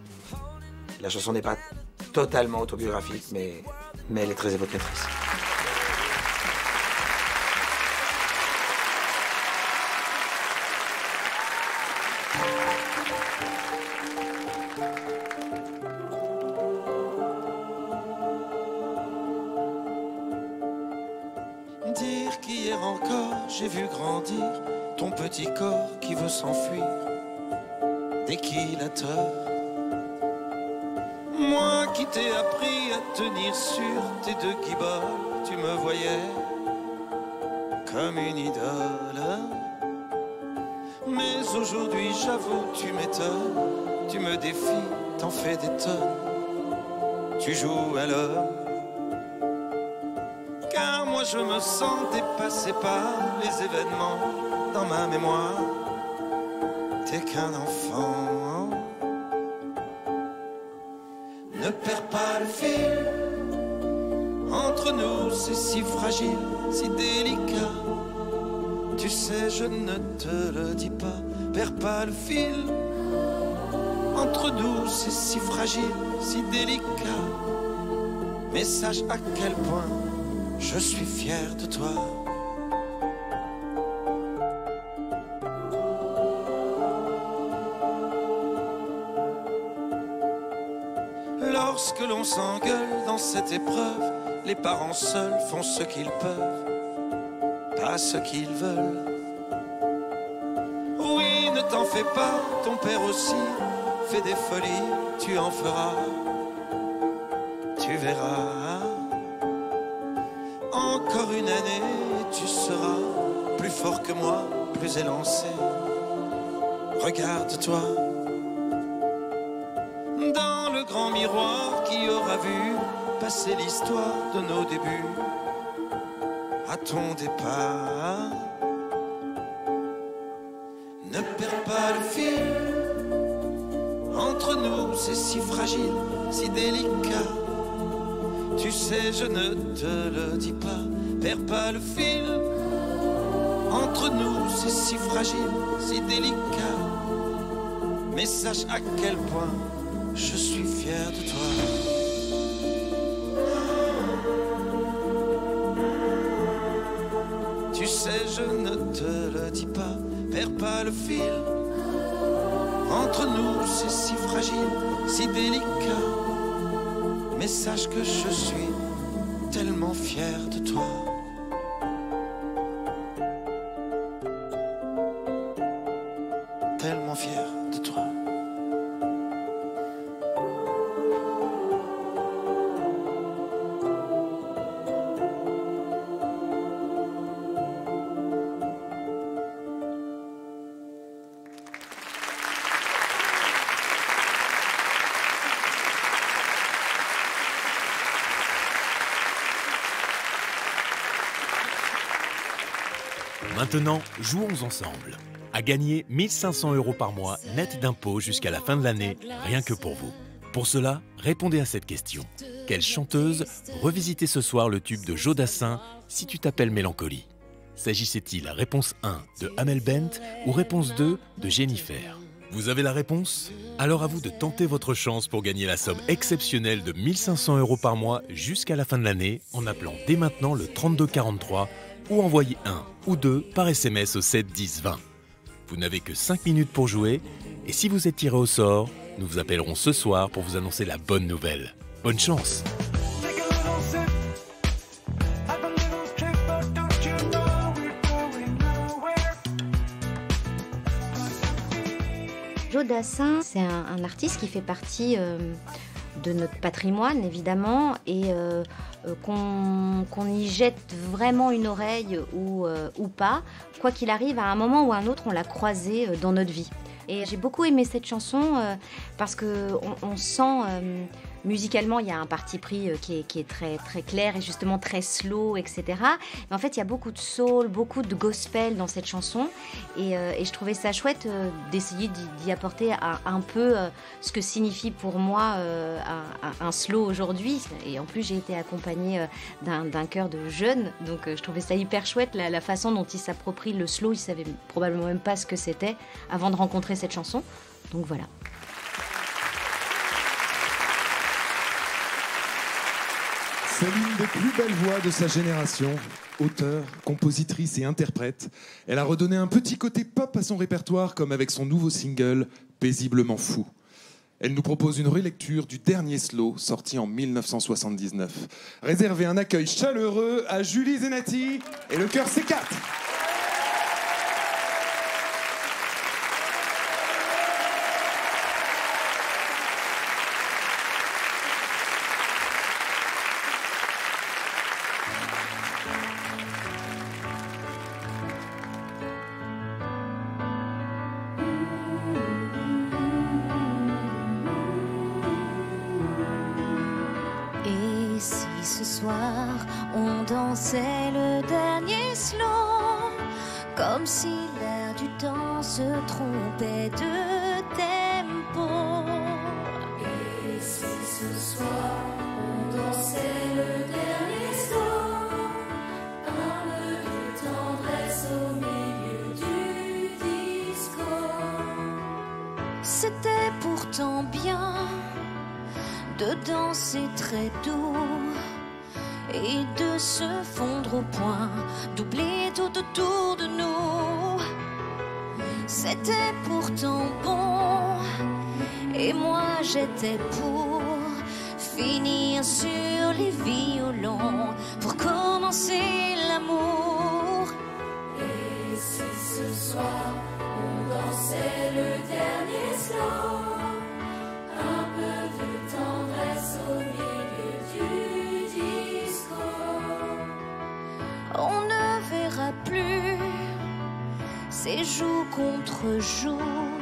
La chanson n'est pas totalement autobiographique, mais, mais elle est très évocatrice. Hier encore, j'ai vu grandir ton petit corps qui veut s'enfuir dès qu'il a tort. Moi qui t'ai appris à tenir sur tes deux guiboles, tu me voyais comme une idole. Mais aujourd'hui, j'avoue, tu m'étonnes, tu me défies, t'en fais des tonnes, tu joues à l'homme. Car moi je me sens dépassé par les événements dans ma mémoire. T'es qu'un enfant. Ne perds pas le fil. Entre nous c'est si fragile, si délicat. Tu sais je ne te le dis pas. Perds pas le fil. Entre nous c'est si fragile, si délicat. Mais sache à quel point je suis fier de toi. Lorsque l'on s'engueule dans cette épreuve, les parents seuls font ce qu'ils peuvent, pas ce qu'ils veulent. Oui, ne t'en fais pas, ton père aussi fait des folies, tu en feras, tu verras. Encore une année, tu seras plus fort que moi, plus élancé. Regarde-toi dans le grand miroir qui aura vu passer l'histoire de nos débuts à ton départ. Ne perds pas le fil. Entre nous, c'est si fragile, si délicat. Tu sais, je ne te le dis pas, perds pas le fil. Entre nous, c'est si fragile, si délicat. Mais sache à quel point je suis fier de toi. Tu sais, je ne te le dis pas, perds pas le fil. Entre nous, c'est si fragile, si délicat. Mais sache que je suis tellement fier de toi. Tellement fier de toi. Maintenant, jouons ensemble. À gagner mille cinq cents euros par mois net d'impôts jusqu'à la fin de l'année, rien que pour vous. Pour cela, répondez à cette question. Quelle chanteuse revisitait ce soir le tube de Joe Dassin, Si tu t'appelles Mélancolie? S'agissait-il à réponse un de Amel Bent ou réponse deux de Jennifer? Vous avez la réponse? Alors à vous de tenter votre chance pour gagner la somme exceptionnelle de mille cinq cents euros par mois jusqu'à la fin de l'année en appelant dès maintenant le trente-deux quarante-trois ou envoyez un ou deux par S M S au sept dix vingt. Vous n'avez que cinq minutes pour jouer et si vous êtes tiré au sort, nous vous appellerons ce soir pour vous annoncer la bonne nouvelle. Bonne chance! Joe Dassin, c'est un, un artiste qui fait partie euh, de notre patrimoine, évidemment, et euh, qu'on qu'on y jette vraiment une oreille ou, euh, ou pas, quoi qu'il arrive, à un moment ou à un autre, on l'a croisé dans notre vie. Et j'ai beaucoup aimé cette chanson euh, parce qu'on on sent, euh, musicalement, il y a un parti pris euh, qui, est, qui est très, très clair et justement très slow, et cetera. Mais en fait, il y a beaucoup de soul, beaucoup de gospel dans cette chanson. Et, euh, et je trouvais ça chouette euh, d'essayer d'y apporter un, un peu euh, ce que signifie pour moi euh, un, un slow aujourd'hui. Et en plus, j'ai été accompagnée euh, d'un, d'un chœur de jeunes. Donc, euh, je trouvais ça hyper chouette, la, la façon dont ils s'approprient le slow. Ils ne savaient probablement même pas ce que c'était avant de rencontrer cette chanson. Donc voilà. C'est l'une des plus belles voix de sa génération. Auteure, compositrice et interprète, elle a redonné un petit côté pop à son répertoire, comme avec son nouveau single « Paisiblement fou ». Elle nous propose une relecture du dernier slow sorti en mille neuf cent soixante-dix-neuf. Réservez un accueil chaleureux à Julie Zenati et le chœur C quatre. Et si ce soir on dansait le dernier slow, comme si l'air du temps se trompait de tempo. Et si ce soir on dansait le dernier slow, un peu de tendresse au milieu du disco. C'était pourtant bien de danser très doux et de se fondre au point, d'oublier tout autour de nous. C'était pourtant bon, et moi j'étais pour finir sur les violons, pour commencer l'amour. Et si ce soir on dansait le dernier slow, un peu de tendresse au milieu du disco, on ne verra plus ces joues contre joues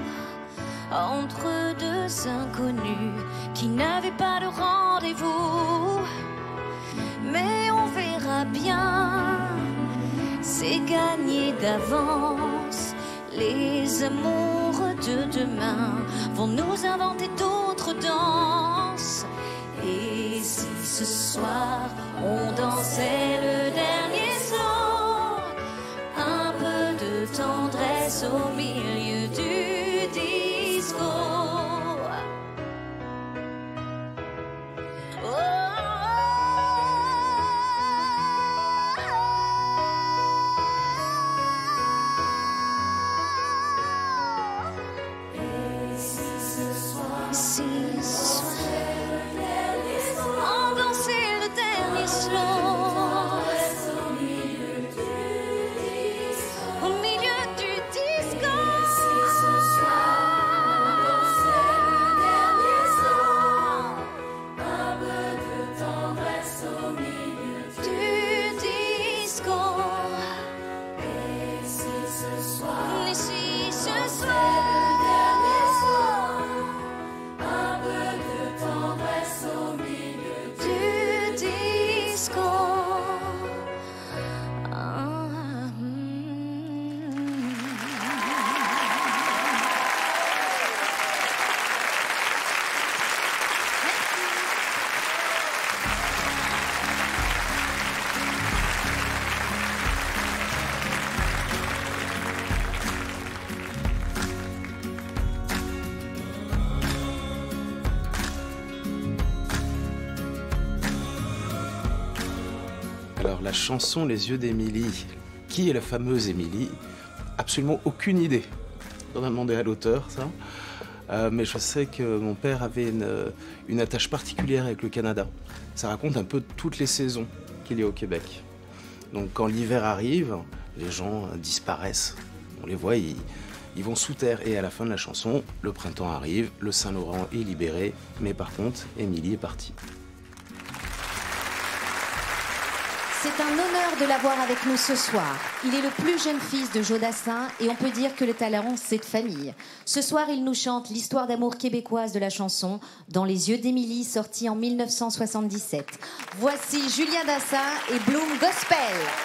entre deux inconnus qui n'avaient pas de rendez-vous. Mais on verra bien, c'est gagné d'avance. Les amoureux de demain vont nous inventer d'autres danses. Et si ce soir on dansait le dernier slow, un peu de tendresse au milieu du disco. Si ce soir on dansait le dernier slow, au milieu du disco. Si ce soir on dansait le dernier slow, un peu de tendresse au milieu du disco. Et si ce soir, et si ce soir Alors la chanson Les yeux d'Émilie, qui est la fameuse Émilie? Absolument aucune idée. On a demandé à l'auteur ça. Euh, mais je sais que mon père avait une, une attache particulière avec le Canada. Ça raconte un peu toutes les saisons qu'il y a au Québec. Donc quand l'hiver arrive, les gens disparaissent. On les voit, ils, ils vont sous terre. Et à la fin de la chanson, le printemps arrive, le Saint-Laurent est libéré. Mais par contre, Émilie est partie. C'est un honneur de l'avoir avec nous ce soir. Il est le plus jeune fils de Jodassin et on peut dire que le talent, c'est de famille. Ce soir, il nous chante l'histoire d'amour québécoise de la chanson Dans les yeux d'Émilie, sortie en mille neuf cent soixante-dix-sept. Voici Julien Dassin et Bloom Gospel.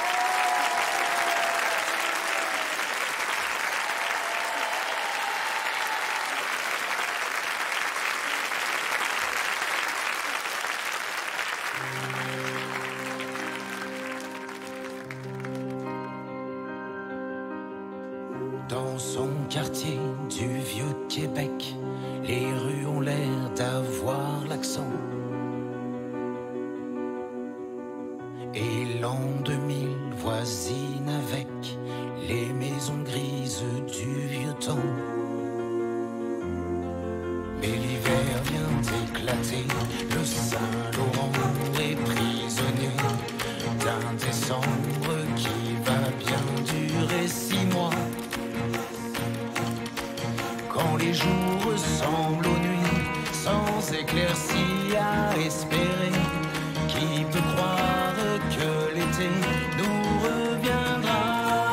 Dans son quartier du vieux Québec, les rues ont l'air d'avoir l'accent. Et l'an deux mille voisine avec les maisons grises du vieux temps. Mais l'hiver l'été, le Saint-Laurent est prisonnier d'un décembre qui va bien durer six mois. Quand les jours ressemblent aux nuits, sans éclaircie à espérer, qui peut croire que l'été nous reviendra?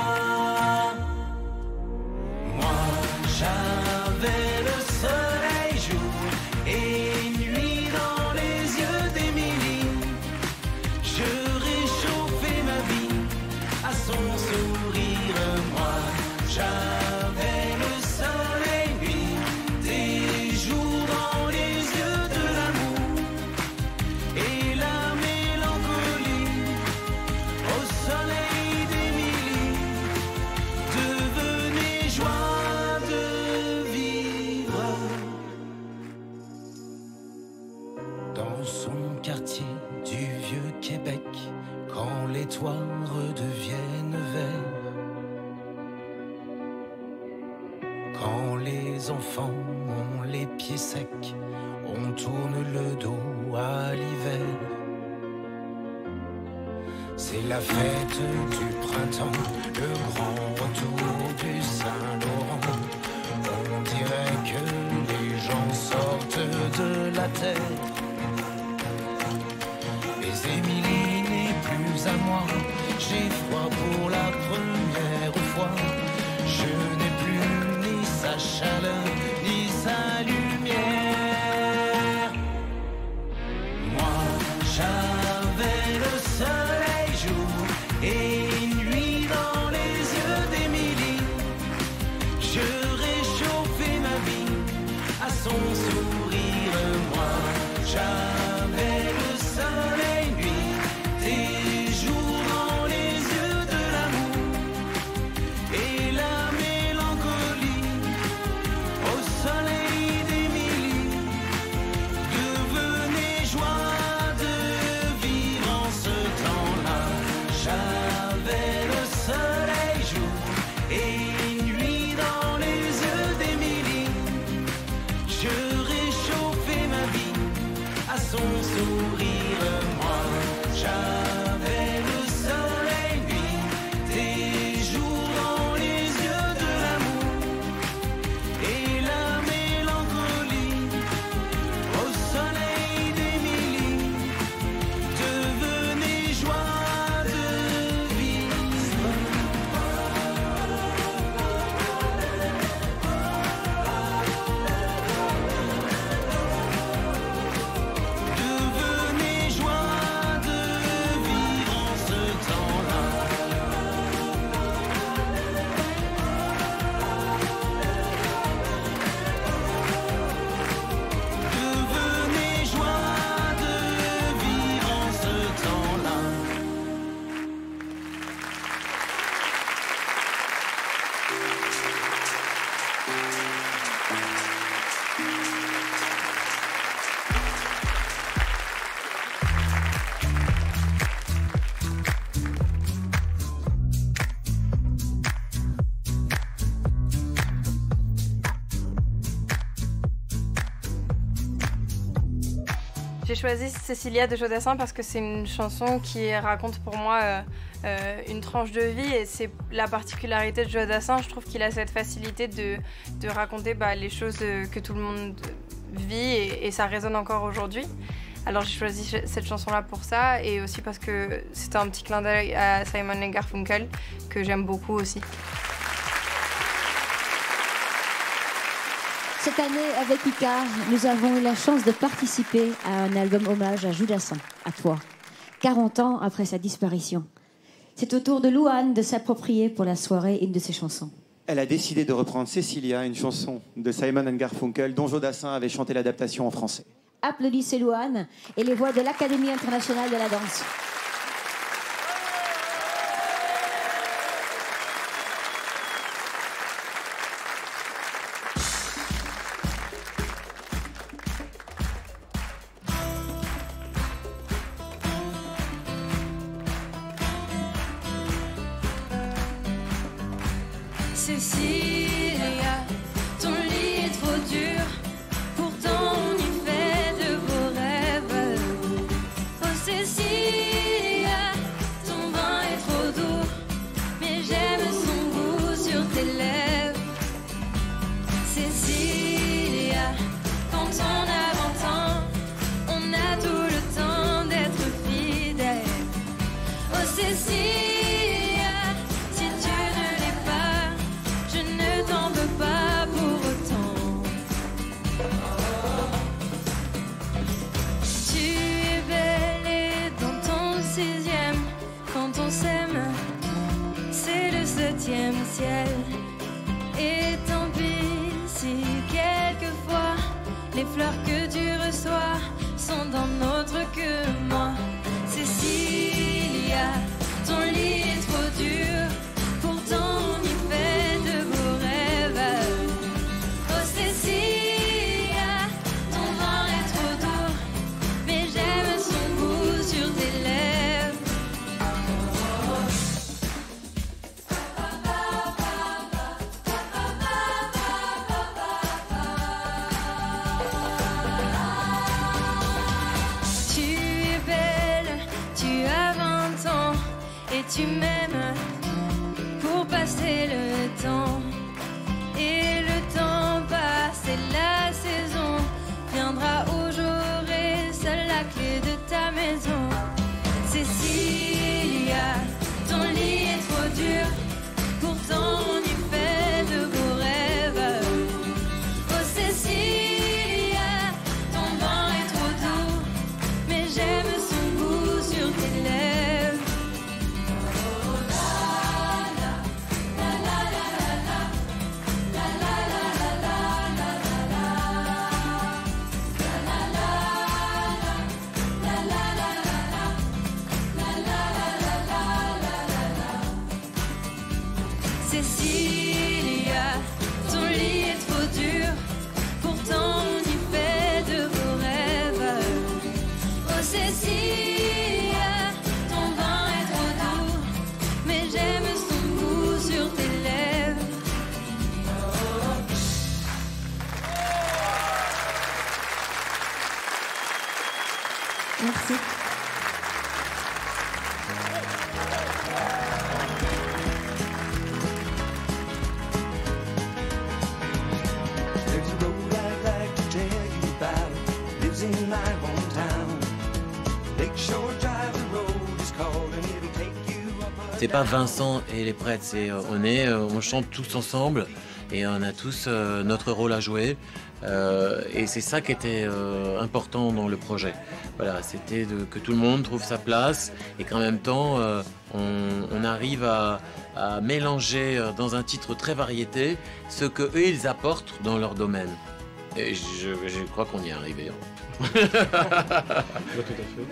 Moi, j'avais le soleil jour et nuit dans les yeux d'Émilie. Je réchauffais ma vie à son sourire. Moi, j'avais le soleil nuit, des jours dans les yeux de l'amour et la mélancolie au soleil d'Émilie devenait joie de vivre. Dans son quartier du vieux Québec, quand les toits redeviennent verts, quand les enfants ont les pieds secs, on tourne le dos à l'hiver. C'est la fête du printemps, le grand retour du Saint-Laurent. On dirait que les gens sortent de la terre. Mais Émilie n'est plus à moi, j'ai froid pour la première fois. Je n'ai plus ni sa chaleur, ni sa lumière. Moi, j'avais le soleil jour et nuit dans les yeux d'Émilie. Je réchauffais ma vie à son sourire. Moi, j'avais le soleil nuit, des jours dans les yeux de l'amour et la mélancolie au soleil d'Émilie devenait joie de vivre en ce temps-là. J'avais le soleil jour et nuit dans les yeux d'Émilie. Je réchauffais ma vie à son sourire. Moi, j'avais le soleil nuit, des jours dans les yeux de l'amour et la mélancolie au soleil d'Émilie devenait joie de vivre. Devenait joie de vivre en ce temps-là. Devenait joie de vivre en ce temps-là. J'ai choisi Cécilia de Jodassin parce que c'est une chanson qui raconte pour moi euh, euh, une tranche de vie et c'est la particularité de Jodassin. Je trouve qu'il a cette facilité de, de raconter bah, les choses que tout le monde vit et, et ça résonne encore aujourd'hui. Alors j'ai choisi cette chanson-là pour ça et aussi parce que c'était un petit clin d'œil à Simon and Garfunkel que j'aime beaucoup aussi. Cette année, avec Icar, nous avons eu la chance de participer à un album hommage à Jodassin, à toi, quarante ans après sa disparition. C'est au tour de Louane de s'approprier pour la soirée une de ses chansons. Elle a décidé de reprendre Cécilia, une chanson de Simon and Garfunkel dont Jodassin avait chanté l'adaptation en français. Applaudissez Louane et les voix de l'Académie internationale de la danse. Cécilia, ton lit est trop dur, pourtant on y fait de beaux Cécilia, ton vin est trop doux, mais j'aime son goût sur tes lèvres. Cécilia, quand on a vingt ans, on a tout le temps d'être fidèle. Oh Cécilia, si tu ne l'es pas, je ne t'en veux pas pour autant. Tu es belle et dans ton sixième, quand on s'aime, c'est le septième ciel. Et tant pis si quelquefois les fleurs que tu reçois sont d'un autre que moi. Cécilia, ton lit est trop dur, pourtant on y fait de beaux rêves. Oh Cécilia, ton vin est trop doux, mais j'aime son goût sur tes lèvres. Tu es belle, tu as vingt ans et tu m'aimes pour passer le temps. Et le temps passe et la saison viendra où j'aurai seule la clé de ta maison. Cécilia, ton lit est trop dur, pourtant on y fait de beaux rêves. Oh Cécilia, ton vin est trop doux, mais j'aime son goût sur tes lèvres. Cécilia, ton lit est trop dur, pourtant on y fait de beaux rêves. Oh Cécilia, ton vin est trop doux, mais j'aime son goût sur tes lèvres. Merci. There's a road I'd like to tell you about. Lives in my hometown. Lakeshore Drive, the road is called, and it'll take you up a C'est pas Vincent et les prêtres, c'est euh, on est, euh, on chante tous ensemble et on a tous euh, notre rôle à jouer. Euh, et c'est ça qui était euh, important dans le projet. Voilà, c'était de, que tout le monde trouve sa place et qu'en même temps euh, on, on arrive à, à mélanger euh, dans un titre très variété ce que eux ils apportent dans leur domaine. Et je, je crois qu'on y est arrivé. Hein. Tout à fait.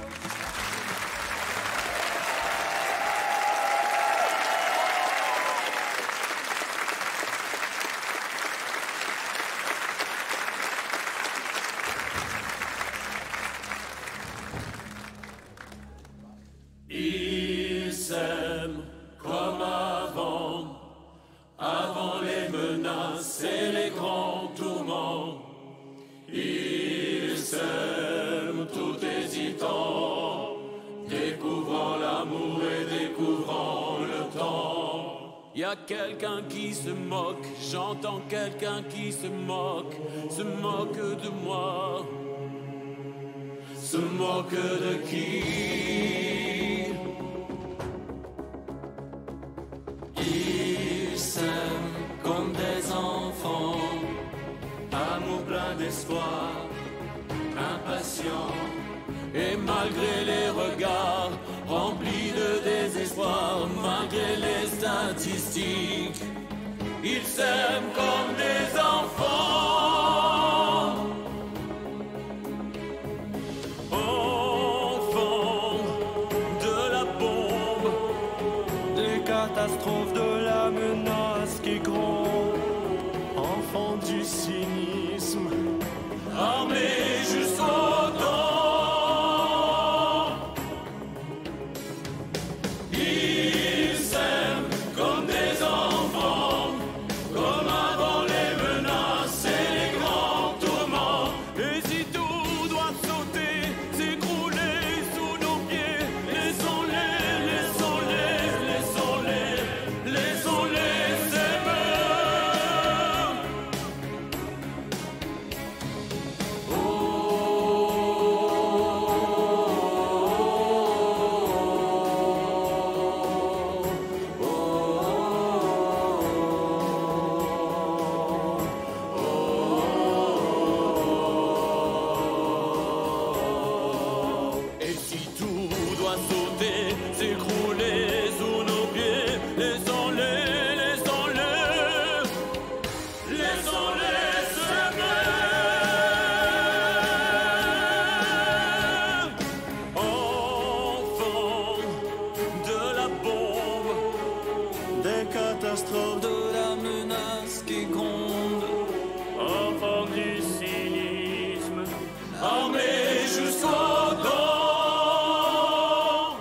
Ils s'aiment comme avant, avant les menaces et les grands tourments. Ils s'aiment tout hésitant, découvrant l'amour et découvrant le temps. Y a quelqu'un qui se moque, j'entends quelqu'un qui se moque, se moque de moi. Se moque de qui? Ils s'aiment comme des enfants, amour plein d'espoir, impatient. Et malgré les regards remplis de désespoir, malgré les statistiques, Ils s'aiment comme des enfants. enfants de la bombe, des catastrophes, de la menace qui gronde, enfants du cynisme, armés jusqu'aux dents. Ils s'aiment comme des enfants, comme avant les menaces et les grands tourments. et si tout doit sauter, s'écrouler sous nos sauter, s'écrouler sous nos pieds. Laissons-les, laissons-les, laissons-les s'aimer. Enfants de la bombe, des catastrophes, de la menace qui gronde. Enfants du cynisme, armés jusqu'aux dents.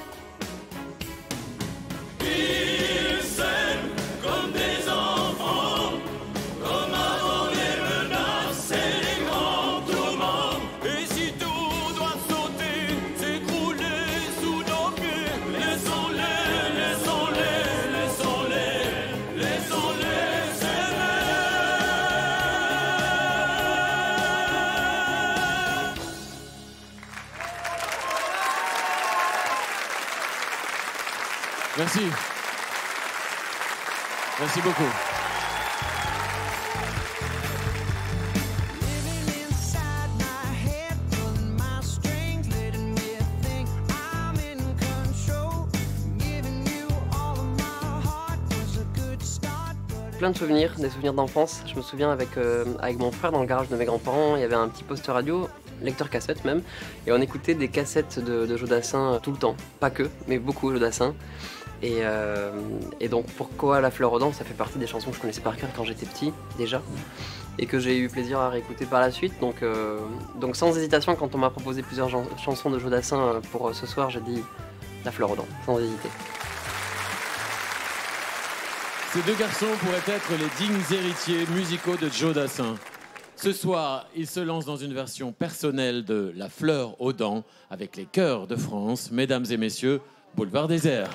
Ils s'aiment comme des enfants, comme avant les menaces et les grands tourments. Et si tout doit sauter, s'écrouler sous nos pieds, laissons-les, laissons-les, laissons-les, laissons-les s'aimer. Merci. Merci beaucoup. Plein de souvenirs, des souvenirs d'enfance. Je me souviens avec, euh, avec mon frère dans le garage de mes grands-parents, il y avait un petit poste radio, lecteur cassette même, et on écoutait des cassettes de, de Jodassin tout le temps. Pas que, mais beaucoup Jodassin. Et, euh, et donc pourquoi La Fleur aux Dents, ça fait partie des chansons que je connaissais par cœur quand j'étais petit déjà, et que j'ai eu plaisir à réécouter par la suite. Donc, euh, donc sans hésitation, quand on m'a proposé plusieurs chansons de Jodassin pour euh, ce soir, j'ai dit La Fleur aux Dents, sans hésiter. Ces deux garçons pourraient être les dignes héritiers musicaux de Jodassin. Ce soir, ils se lancent dans une version personnelle de La Fleur aux Dents avec les chœurs de France. Mesdames et messieurs, Boulevard Désert.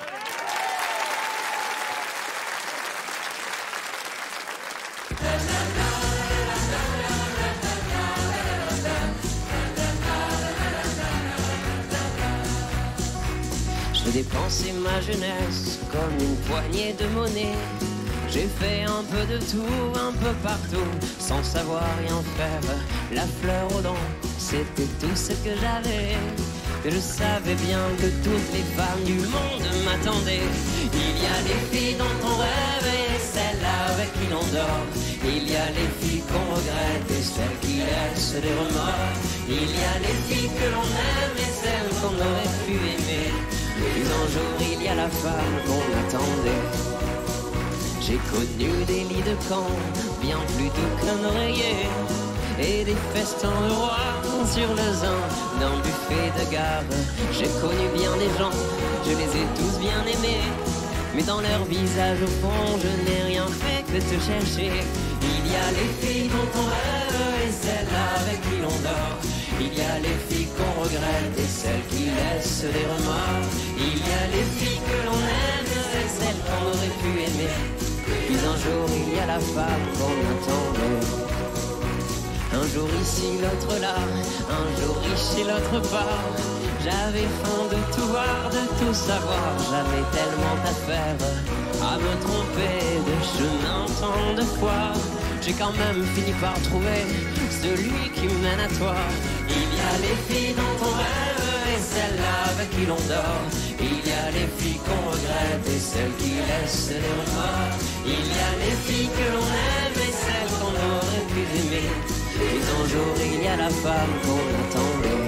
J'ai dépensé ma jeunesse comme une poignée de monnaie. J'ai fait un peu de tout, un peu partout, sans savoir rien faire. La fleur aux dents, c'était tout ce que j'avais. Et je savais bien que toutes les femmes du monde m'attendaient. Il y a les filles dont on rêve et celles-là avec qui l'on dort. Il y a les filles qu'on regrette et celles qui laissent des remords. Il y a les filles que l'on aime et celles qu'on aurait pu aimer. Puis un jour il y a la femme qu'on attendait. J'ai connu des lits de camp bien plus doux qu'un oreiller, et des festins de roi sur le zin d'un buffet de gare. J'ai connu bien des gens, je les ai tous bien aimés, mais dans leur visage au fond je n'ai rien fait que te chercher. Il y a les filles dont on rêve et celles-là avec qui l'on dort. Il y a les filles qu'on regrette et celles qui laissent des remords. Il y a les filles que l'on aime et celles qu'on aurait pu aimer. Puis un jour il y a la femme qu'on attendait. Un jour ici, l'autre là, un jour riche et l'autre pas. J'avais faim de tout voir, de tout savoir. J'avais tellement à faire, à me tromper de chemin tant de fois. J'ai quand même fini par trouver celui qui mène à toi. Il y a les filles dont on rêve et celles-là avec qui l'on dort. Il y a les filles qu'on regrette et celles qui laissent des remords. Il y a les filles que l'on aime et celles qu'on aurait pu aimer. Et un jour il y a la femme qu'on attendait.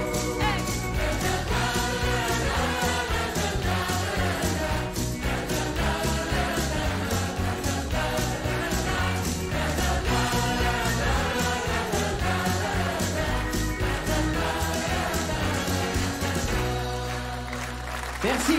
Merci.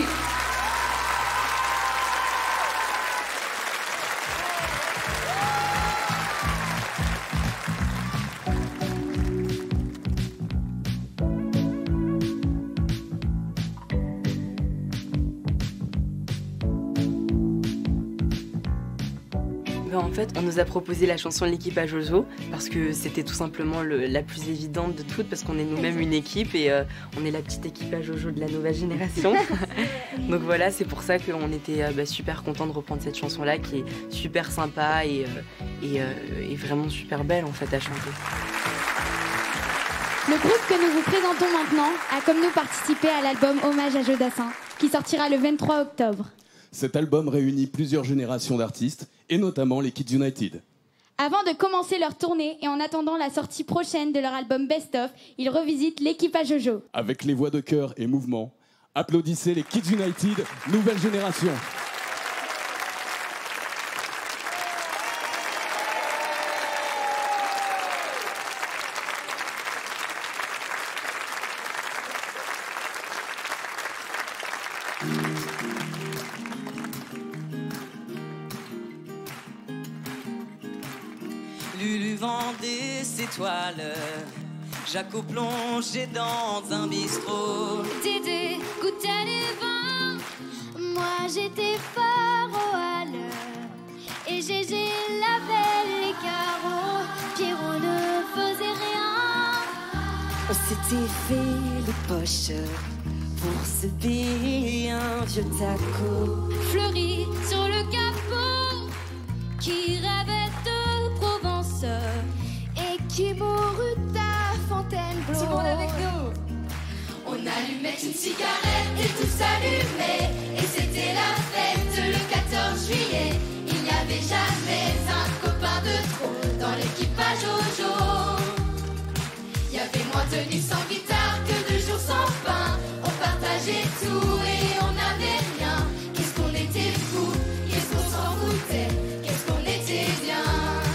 En fait, on nous a proposé la chanson de l'équipe à Jojo parce que c'était tout simplement le, la plus évidente de toutes, parce qu'on est nous-mêmes une équipe et euh, on est la petite équipe à Jojo de la nouvelle génération. Donc voilà, c'est pour ça qu'on était euh, bah, super contents de reprendre cette chanson-là qui est super sympa et, euh, et, euh, et vraiment super belle en fait à chanter. Le groupe que nous vous présentons maintenant a comme nous participé à l'album Hommage à Jodassin, qui sortira le vingt-trois octobre. Cet album réunit plusieurs générations d'artistes, et notamment les Kids United. Avant de commencer leur tournée et en attendant la sortie prochaine de leur album Best Of, ils revisitent l'équipe à Jojo. Avec les voix de chœur et mouvement, applaudissez les Kids United, nouvelle génération. Lulu vendait ses toiles, Jaco plongeait dans un bistrot. Dédé goûtait les vins, moi j'étais fort au hall. Et Gégé lavait les carreaux, Pierrot ne faisait rien. On s'était fait les poches pour se payer un vieux taco. Fleuri sur le capot, qui rêvait de Provence et qui mourut à Fontainebleau. Tout le monde avec nous. On allumait une cigarette et tout s'allumait, et c'était la fête le quatorze juillet. Il n'y avait jamais un copain de trop dans l'équipage Jojo. Il y avait moins de nuits sans guitare que de jours sans pain. On partageait tout et on n'avait rien. Qu'est-ce qu'on était fous, qu'est-ce qu'on s'en foutait, qu'est-ce qu'on était bien.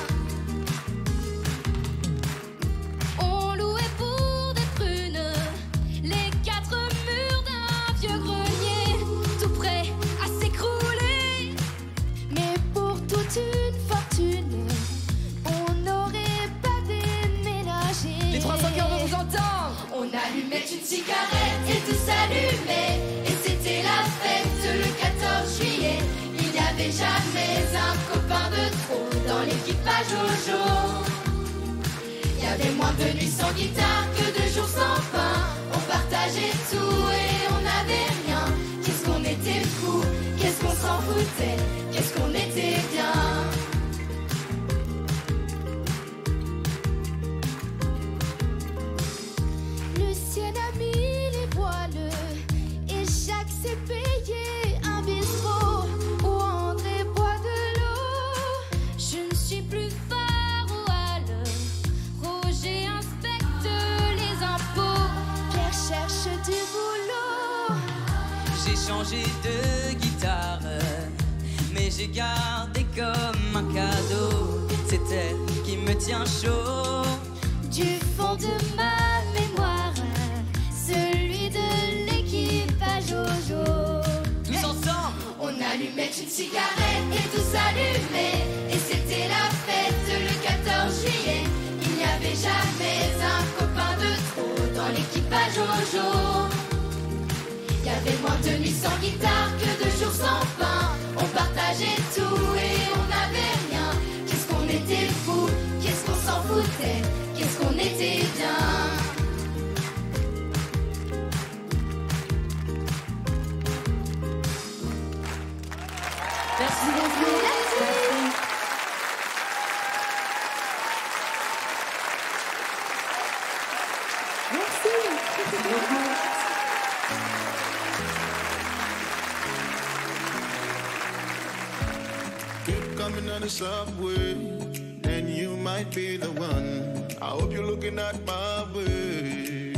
On louait pour des prunes les quatre murs d'un vieux grenier, tout prêt à s'écrouler. Mais pour toute une fortune, on n'aurait pas déménagé. Les trois cents cœurs vous entendent. On allumait une cigarette et tout s'allumait, et c'était la fête le quatorze juillet. Il n'y avait jamais un copain de trop dans l'équipage Jojo. Il y avait moins de nuits sans guitare que de jours sans pain. On partageait tout et on n'avait rien. Qu'est-ce qu'on était fous, qu'est-ce qu'on s'en foutait, qu'est-ce qu'on était bien. Lucienne a mis les voiles et Jacques s'est payé un bistrot où André boit de l'eau. Je ne suis plus phare au hall. Roger inspecte les impôts. Pierre cherche du boulot. J'ai changé de guitare, mais j'ai gardé comme un cadeau. C'est elle qui me tient chaud. Du fond de ma mémoire, celui de l'équipage Jojo. Tous ensemble. On allumait une cigarette et tout s'allumait, et c'était la fête le quatorze juillet. Il n'y avait jamais un copain de trop dans l'équipage Jojo. Il y avait moins de nuits sans guitare que de jours sans pain. On partageait tout et on n'avait rien. Qu'est-ce qu'on était fous, qu'est-ce qu'on s'en foutait, qu'est-ce qu'on était bien. Merci beaucoup. Keep coming on the subway, then you might be the one. I hope you're looking at my way.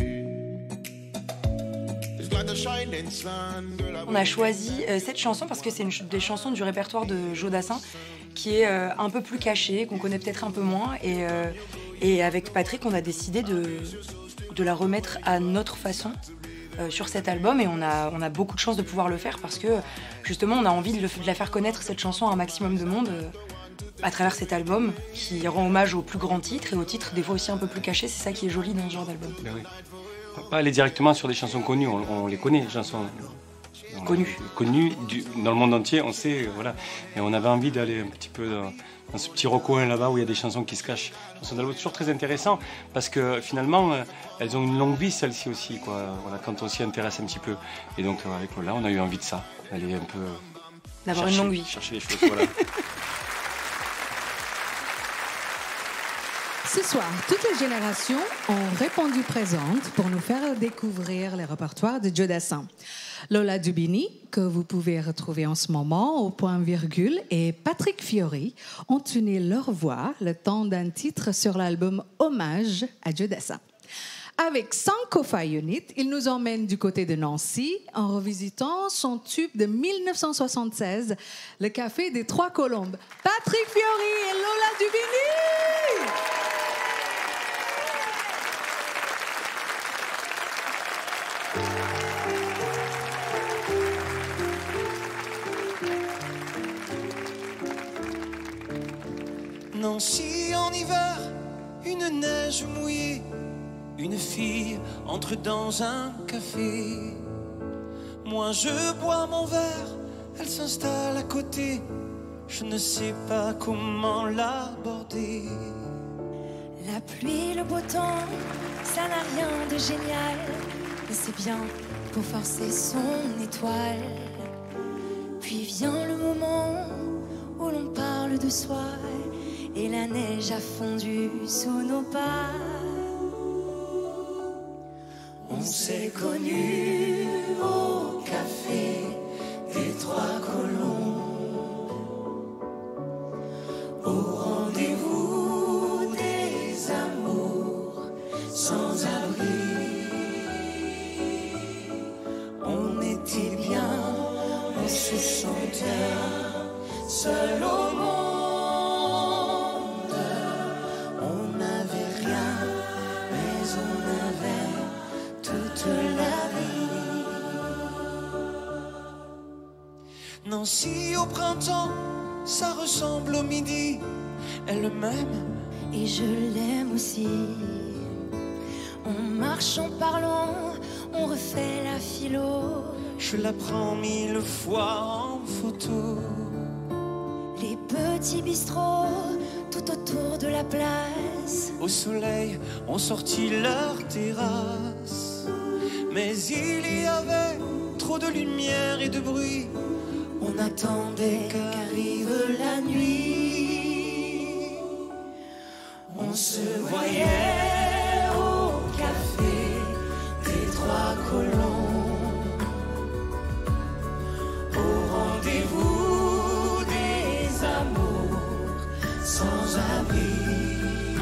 It's like the shining sun, girl. I On a choisi euh, cette chanson parce que c'est une ch- des chansons du répertoire de Jodassin qui est euh, un peu plus cachée, qu'on connaît peut-être un peu moins. Et, euh, et avec Patrick, on a décidé de, de la remettre à notre façon euh, sur cet album. Et on a, on a beaucoup de chance de pouvoir le faire parce que justement, on a envie de, le- de la faire connaître, cette chanson, à un maximum de monde euh, à travers cet album qui rend hommage aux plus grands titres et aux titres des fois aussi un peu plus cachés. C'est ça qui est joli dans ce genre d'album. Ben oui. Pas aller directement sur des chansons connues, on, on les connaît, les chansons connues. Connues du- dans le monde entier, on sait, voilà. Et on avait envie d'aller un petit peu dans, dans ce petit recoin là-bas où il y a des chansons qui se cachent. Chansons d'album, toujours très intéressant parce que finalement, euh, elles ont une longue vie celles-ci aussi, quoi. Voilà, quand on s'y intéresse un petit peu. Et donc euh, avec Lola, on a eu envie de ça, d'aller un peu D'avoir une chercher- longue vie. chercher les choses, voilà. Ce soir, toutes les générations ont répondu présentes pour nous faire découvrir les répertoires de Joe Dassin. Lola Dubini, que vous pouvez retrouver en ce moment au point virgule, et Patrick Fiori ont uni leur voix le temps d'un titre sur l'album Hommage à Joe Dassin. Avec Sankofa Unit, il nous emmène du côté de Nancy en revisitant son tube de mille neuf cent soixante-seize, Le Café des Trois Colombes. Patrick Fiori et Lola Dubini! Nancy en hiver, une neige mouillée, une fille entre dans un café. Moi je bois mon verre, elle s'installe à côté. Je ne sais pas comment l'aborder. La pluie, le beau temps, ça n'a rien de génial, mais c'est bien pour forcer son étoile. Puis vient le moment où l'on parle de soi et la neige a fondu sous nos pas. On s'est connus au café des Trois Colombes, au rendez-vous des amours sans abri. On était bien, on se sentait seul au monde. On n'avait rien, mais on avait toute la vie. Nancy au printemps, ça ressemble au midi. Elle m'aime et je l'aime aussi. On marche en parlant, on refait la philo. Je la prends mille fois en photo. Les petits bistrots tout autour de la place, au soleil ont sorti leur terrasse. Mais il y avait trop de lumière et de bruit. On attendait qu'arrive la nuit. On se voyait au café des Trois Colombes, au rendez-vous des amours sans abri.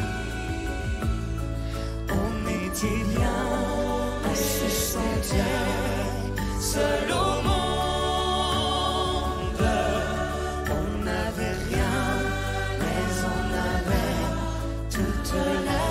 On était bien, on se sentait seul au monde. On n'avait rien, mais on avait toute la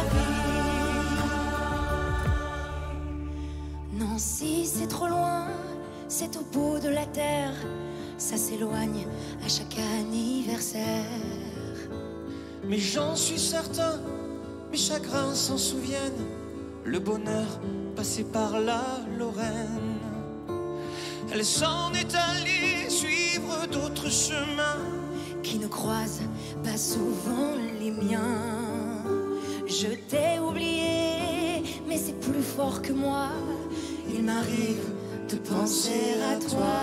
vie. Nancy, c'est trop loin, c'est au bout de la terre. Ça s'éloigne à chaque anniversaire. Mais j'en suis certain, mes chagrins s'en souviennent. Le bonheur passé par la Lorraine. Elle s'en est allée suivre d'autres chemins qui ne croisent pas souvent les miens. Je t'ai oublié, mais c'est plus fort que moi. Il m'arrive de penser à toi.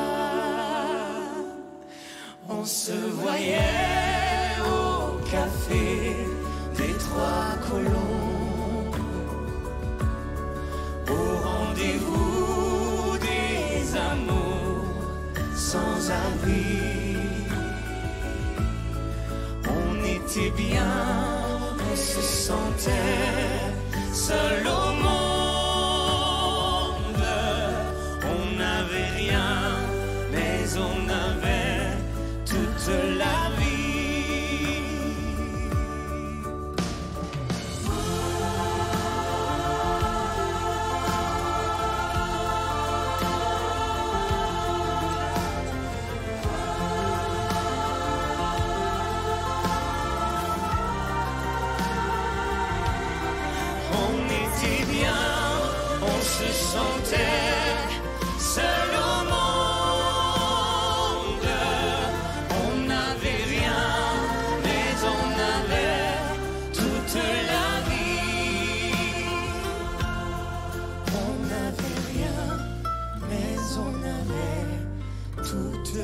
On se voyait au café des Trois Colombes, au rendez-vous des amours sans abri. On était bien, on se sentait seul au monde. On n'avait rien, mais on avait toute la vie. On était bien, on se sentait seul au monde. On n'avait rien, mais on avait toute la vie. On n'avait rien, mais on avait toute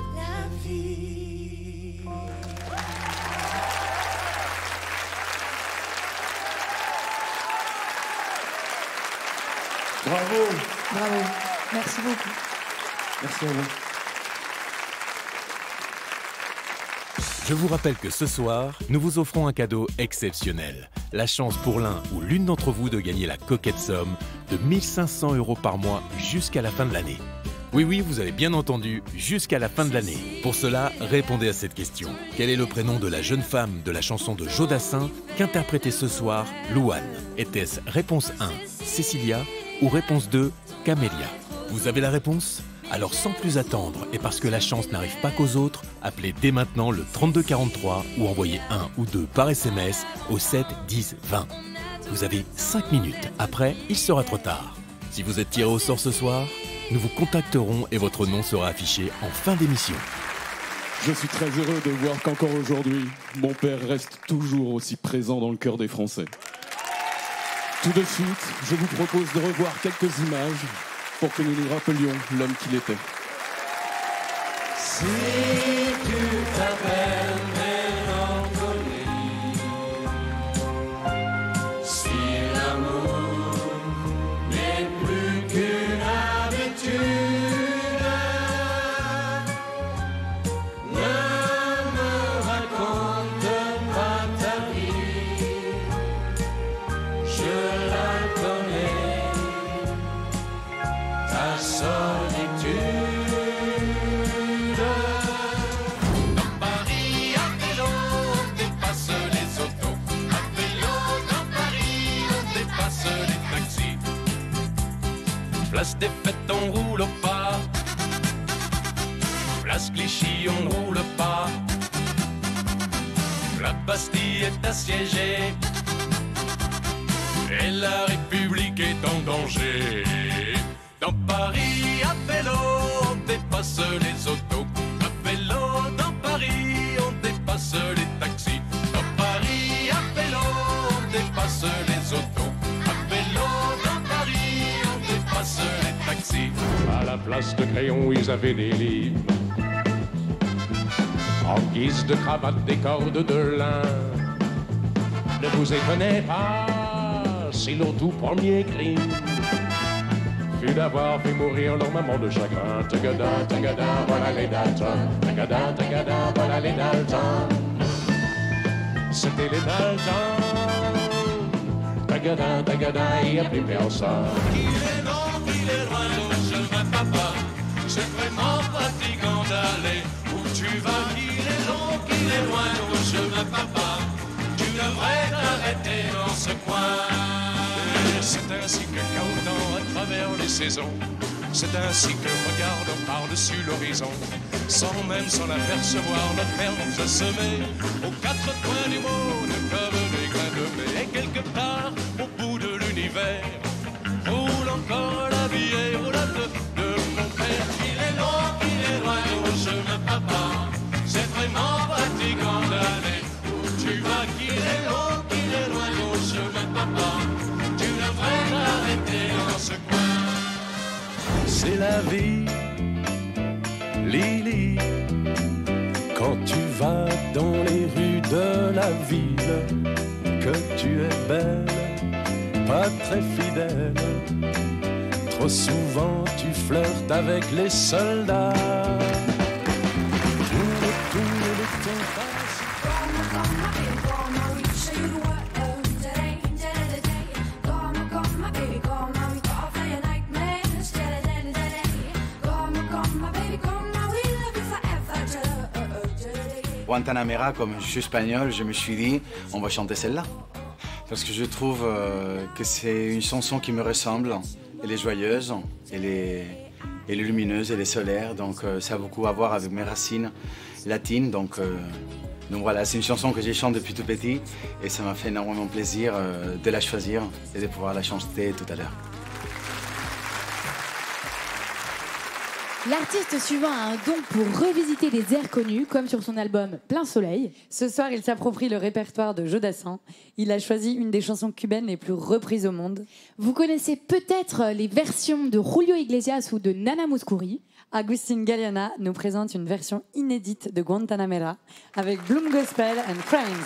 la vie. Bravo. Merci beaucoup. Merci à vous. Je vous rappelle que ce soir, nous vous offrons un cadeau exceptionnel. La chance pour l'un ou l'une d'entre vous de gagner la coquette somme de mille cinq cents euros par mois jusqu'à la fin de l'année. Oui, oui, vous avez bien entendu, jusqu'à la fin de l'année. Pour cela, répondez à cette question. Quel est le prénom de la jeune femme de la chanson de Jodassin qu'interprétait ce soir Louane? Était-ce réponse un, Cécilia, ou réponse deux, Camélia? Vous avez la réponse? Alors sans plus attendre, et parce que la chance n'arrive pas qu'aux autres, appelez dès maintenant le trente-deux quarante-trois ou envoyez un ou deux par S M S au sept dix vingt. Vous avez cinq minutes, après il sera trop tard. Si vous êtes tiré au sort ce soir, nous vous contacterons et votre nom sera affiché en fin d'émission. Je suis très heureux de voir qu'encore aujourd'hui, mon père reste toujours aussi présent dans le cœur des Français. Tout de suite, je vous propose de revoir quelques images pour que nous nous rappelions l'homme qu'il était. Si tu t'appelles mélancolie, si l'amour n'est plus qu'une habitude, ne me raconte pas ta vie, je la connais, ta solitude. Place des fêtes, on roule pas. Place Clichy, on ne roule pas. La Bastille est assiégée et la République est en danger. Dans Paris, à vélo, on dépasse les autos. À vélo, dans Paris, on dépasse les taxis. Dans Paris, à vélo, on dépasse les autos. À vélo, dans Paris, on dépasse les taxis. À la place de crayon, ils avaient des livres. En guise de cravate, des cordes de lin. Ne vous étonnez pas si leur tout premier crime fut d'avoir fait mourir leur maman de chagrin. Tagada, tagada, voilà les Dalton. Tagada, tagada, voilà les Dalton. C'était les Dalton. Tagada, tagada, il n'y a plus personne. Il est long, il est loin, le chemin papa. C'est vraiment fatigant d'aller où tu vas. Il est long, il est loin, le chemin papa. Tu devrais t'arrêter dans ce coin. C'est ainsi que cahotant à travers les saisons, c'est ainsi que regardons par-dessus l'horizon, sans même s'en apercevoir, notre mère nous a semés aux quatre coins du monde comme des grains de blé. Et quelque part au bout de l'univers roule encore la vieille roulade de mon père. Il est long, il est loin, le chemin papa. C'est vraiment fatigant d'aller où tu vas. Qu'il est long, qu'il est loin, le chemin papa. Tu devrais t'arrêter dans ce coin. C'est la vie, Lily. Quand tu vas dans les rues de la ville, que tu es belle, pas très fidèle. Trop souvent tu flirtes avec les soldats. Tourne, tourne le temps passe. Guantanamera, comme je suis espagnol, je me suis dit, on va chanter celle-là. Parce que je trouve euh, que c'est une chanson qui me ressemble. Elle est joyeuse, elle est, elle est lumineuse, elle est solaire. Donc euh, ça a beaucoup à voir avec mes racines latines. Donc, euh, donc voilà, c'est une chanson que j'ai chantée depuis tout petit. Et ça m'a fait énormément plaisir euh, de la choisir et de pouvoir la chanter tout à l'heure. L'artiste suivant a un don pour revisiter des airs connus, comme sur son album Plein Soleil. Ce soir, il s'approprie le répertoire de Jodassin. Il a choisi une des chansons cubaines les plus reprises au monde. Vous connaissez peut-être les versions de Julio Iglesias ou de Nana Mouskouri. Agustin Galeana nous présente une version inédite de Guantanamera avec Bloom Gospel and Friends.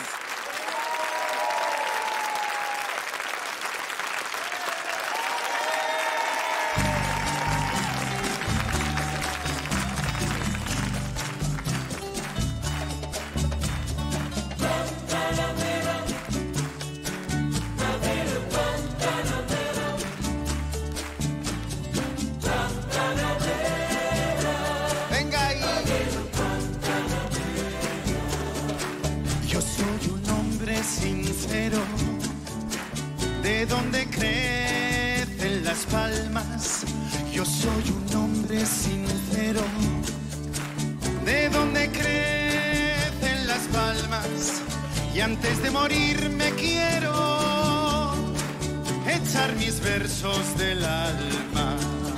hombre sincero. De donde crecen las palmas y antes de morir me quiero echar mis versos del alma.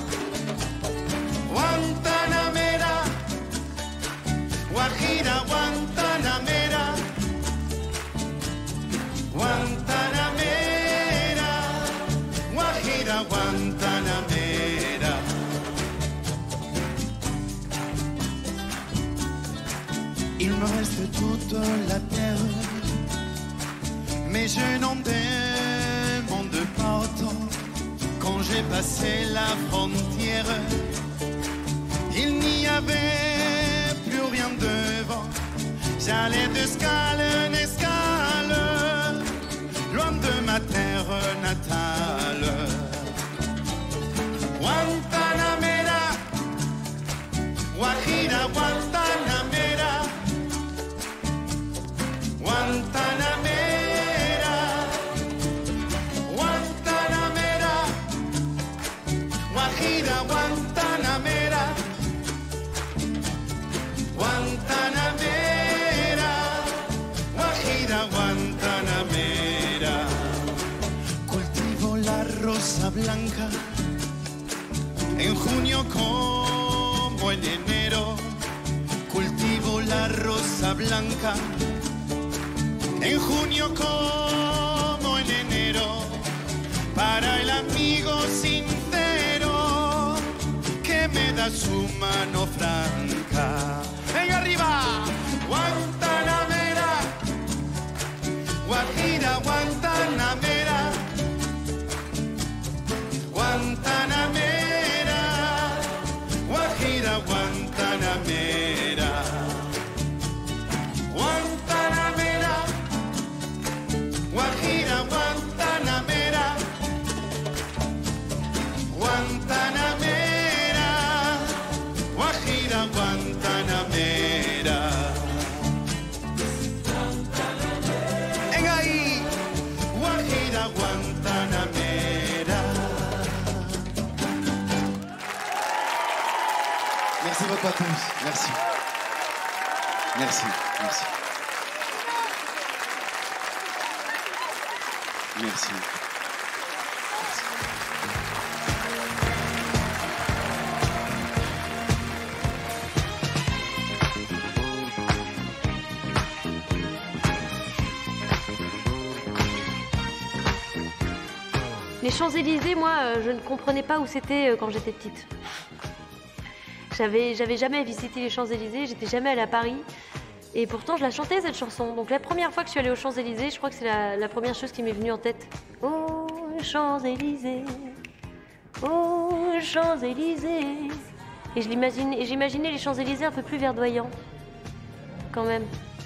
Guantanamera, Guajira, Guantanamera, Guantanamera, Guajira, Guantanamera. Il me reste toute la terre, mais je n'en demande pas autant. Quand j'ai passé la frontière, il n'y avait plus rien devant. J'allais d'escale en escale, loin de ma terre natale. Guantanamera, Guajira, Guantanamera, Guantanamera, Guantanamera, Guajira, Guantanamera, Guantanamera, Guajira, Guantanamera. Cultivo la rosa blanca en junio como en enero. Cultivo la rosa blanca en junio como en enero, para el amigo sincero que me da su mano franca. ¡Venga arriba! Guantanamera, Guajira, Guantanamera, Guantanamera, Guajira, Guantanamera. Guantanamera, Guajira, Guantanamera, Guantanamera, Guajira, Guantanamera. Venga ahí, Guajira, Guantanamera. Merci beaucoup à tous. Merci. Merci. Merci. Merci. Les Champs-Élysées, moi, euh, je ne comprenais pas où c'était euh, quand j'étais petite. J'avais, j'avais jamais visité les Champs-Élysées, j'étais jamais allée à Paris. Et pourtant, je la chantais, cette chanson. Donc la première fois que je suis allée aux Champs-Élysées, je crois que c'est la, la première chose qui m'est venue en tête. Oh, Champs-Élysées, oh, Champs-Élysées. Et je l'imaginais, et j'imaginais les Champs-Élysées un peu plus verdoyants, quand même.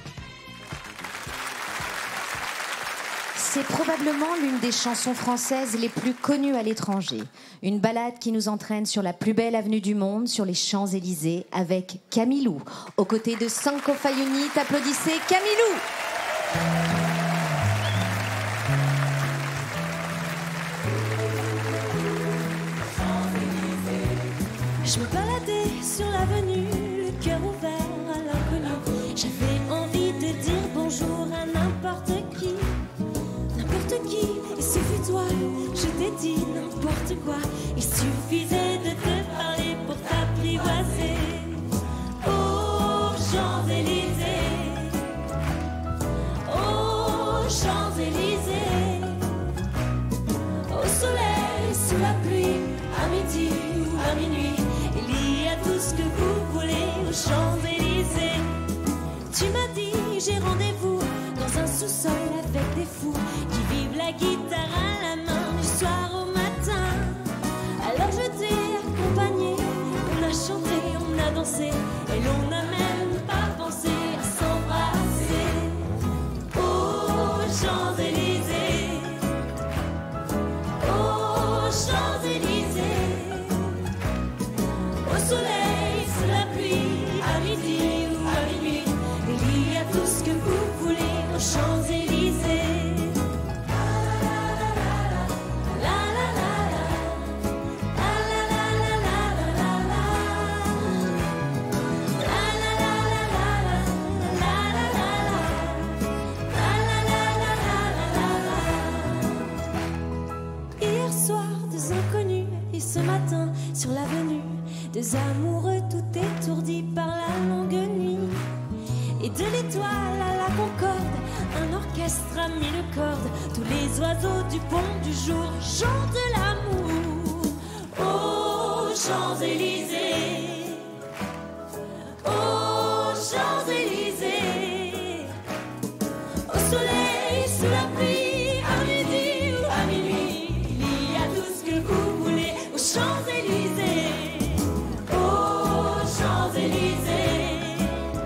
C'est probablement l'une des chansons françaises les plus connues à l'étranger. Une ballade qui nous entraîne sur la plus belle avenue du monde, sur les Champs-Élysées, avec Camilou. Aux côtés de Sanko Fayuni, applaudissez Camilou. Je me baladais sur l'avenue, le cœur ouvert à l'inconnu. J'avais envie de dire bonjour à n'importe qui. N'importe qui, il suffit toi, je t'ai dit n'importe quoi. Il suffisait de te parler pour t'apprivoiser. Oh, Champs-Élysées, oh, Champs-Élysées. Au soleil, sous la pluie, à midi ou à minuit, il y a tout ce que vous voulez aux Champs-Élysées. Tu m'as dit, j'ai rendez-vous dans un sous-sol avec des fous qui vivent la guitare à la main du soir au matin. Alors je t'ai accompagné, on a chanté, on a dansé et l'on n'a même pas pensé à s'embrasser. Oh, Champs-Élysées, oh, Champs-Élysées. Au soleil, sous la pluie, à midi ou à minuit, il y a tout ce que vous voulez aux Champs-Élysées. La la la la, la la la la la la la. Deux amoureux tout étourdis par la longue nuit. Et de l'étoile à la concorde, un orchestre a mis le corde. Tous les oiseaux du pont du jour chantent l'amour. Aux Champs-Élysées, aux Champs-Élysées, au soleil, sous la pluie, à midi ou à minuit, il y a tout ce que vous voulez aux Champs-Élysées, aux Champs-Élysées,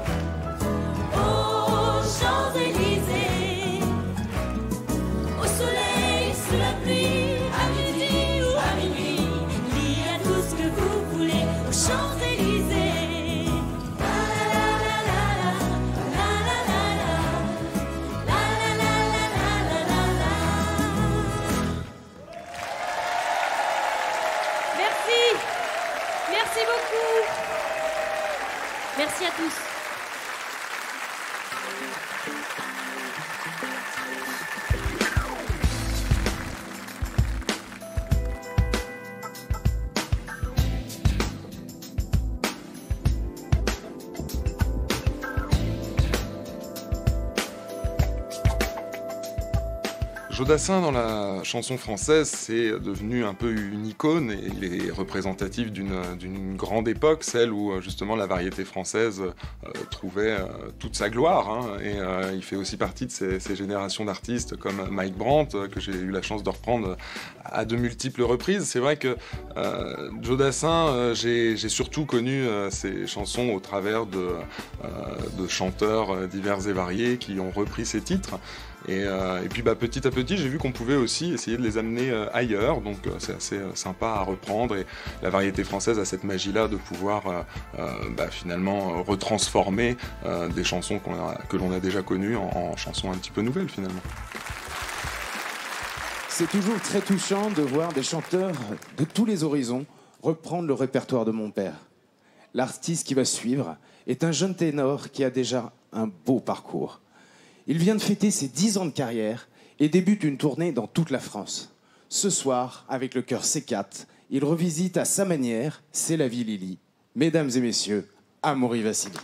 aux Champs-Élysées, au soleil, sous la pluie, à midi ou à minuit, il y a tout ce que vous voulez aux Champs-Élysées. Merci beaucoup. Merci à tous. Jodassin, dans la chanson française, c'est devenu un peu une icône et il est représentatif d'une, d'une grande époque, celle où justement la variété française euh, trouvait euh, toute sa gloire. Hein, et euh, il fait aussi partie de ces, ces générations d'artistes comme Mike Brandt, euh, que j'ai eu la chance de reprendre à de multiples reprises. C'est vrai que euh, Jodassin, euh, j'ai, j'ai surtout connu euh, ses chansons au travers de, euh, de chanteurs divers et variés qui ont repris ses titres. Et, euh, et puis bah, petit à petit, j'ai vu qu'on pouvait aussi essayer de les amener euh, ailleurs, donc euh, c'est assez euh, sympa à reprendre. Et la variété française a cette magie-là de pouvoir euh, euh, bah, finalement retransformer euh, des chansons qu'on a, que l'on a déjà connues en, en chansons un petit peu nouvelles finalement. C'est toujours très touchant de voir des chanteurs de tous les horizons reprendre le répertoire de mon père. L'artiste qui va suivre est un jeune ténor qui a déjà un beau parcours. Il vient de fêter ses dix ans de carrière et débute une tournée dans toute la France. Ce soir, avec le chœur C quatre, il revisite à sa manière C'est la vie Lily. Mesdames et messieurs, Amaury Vassili.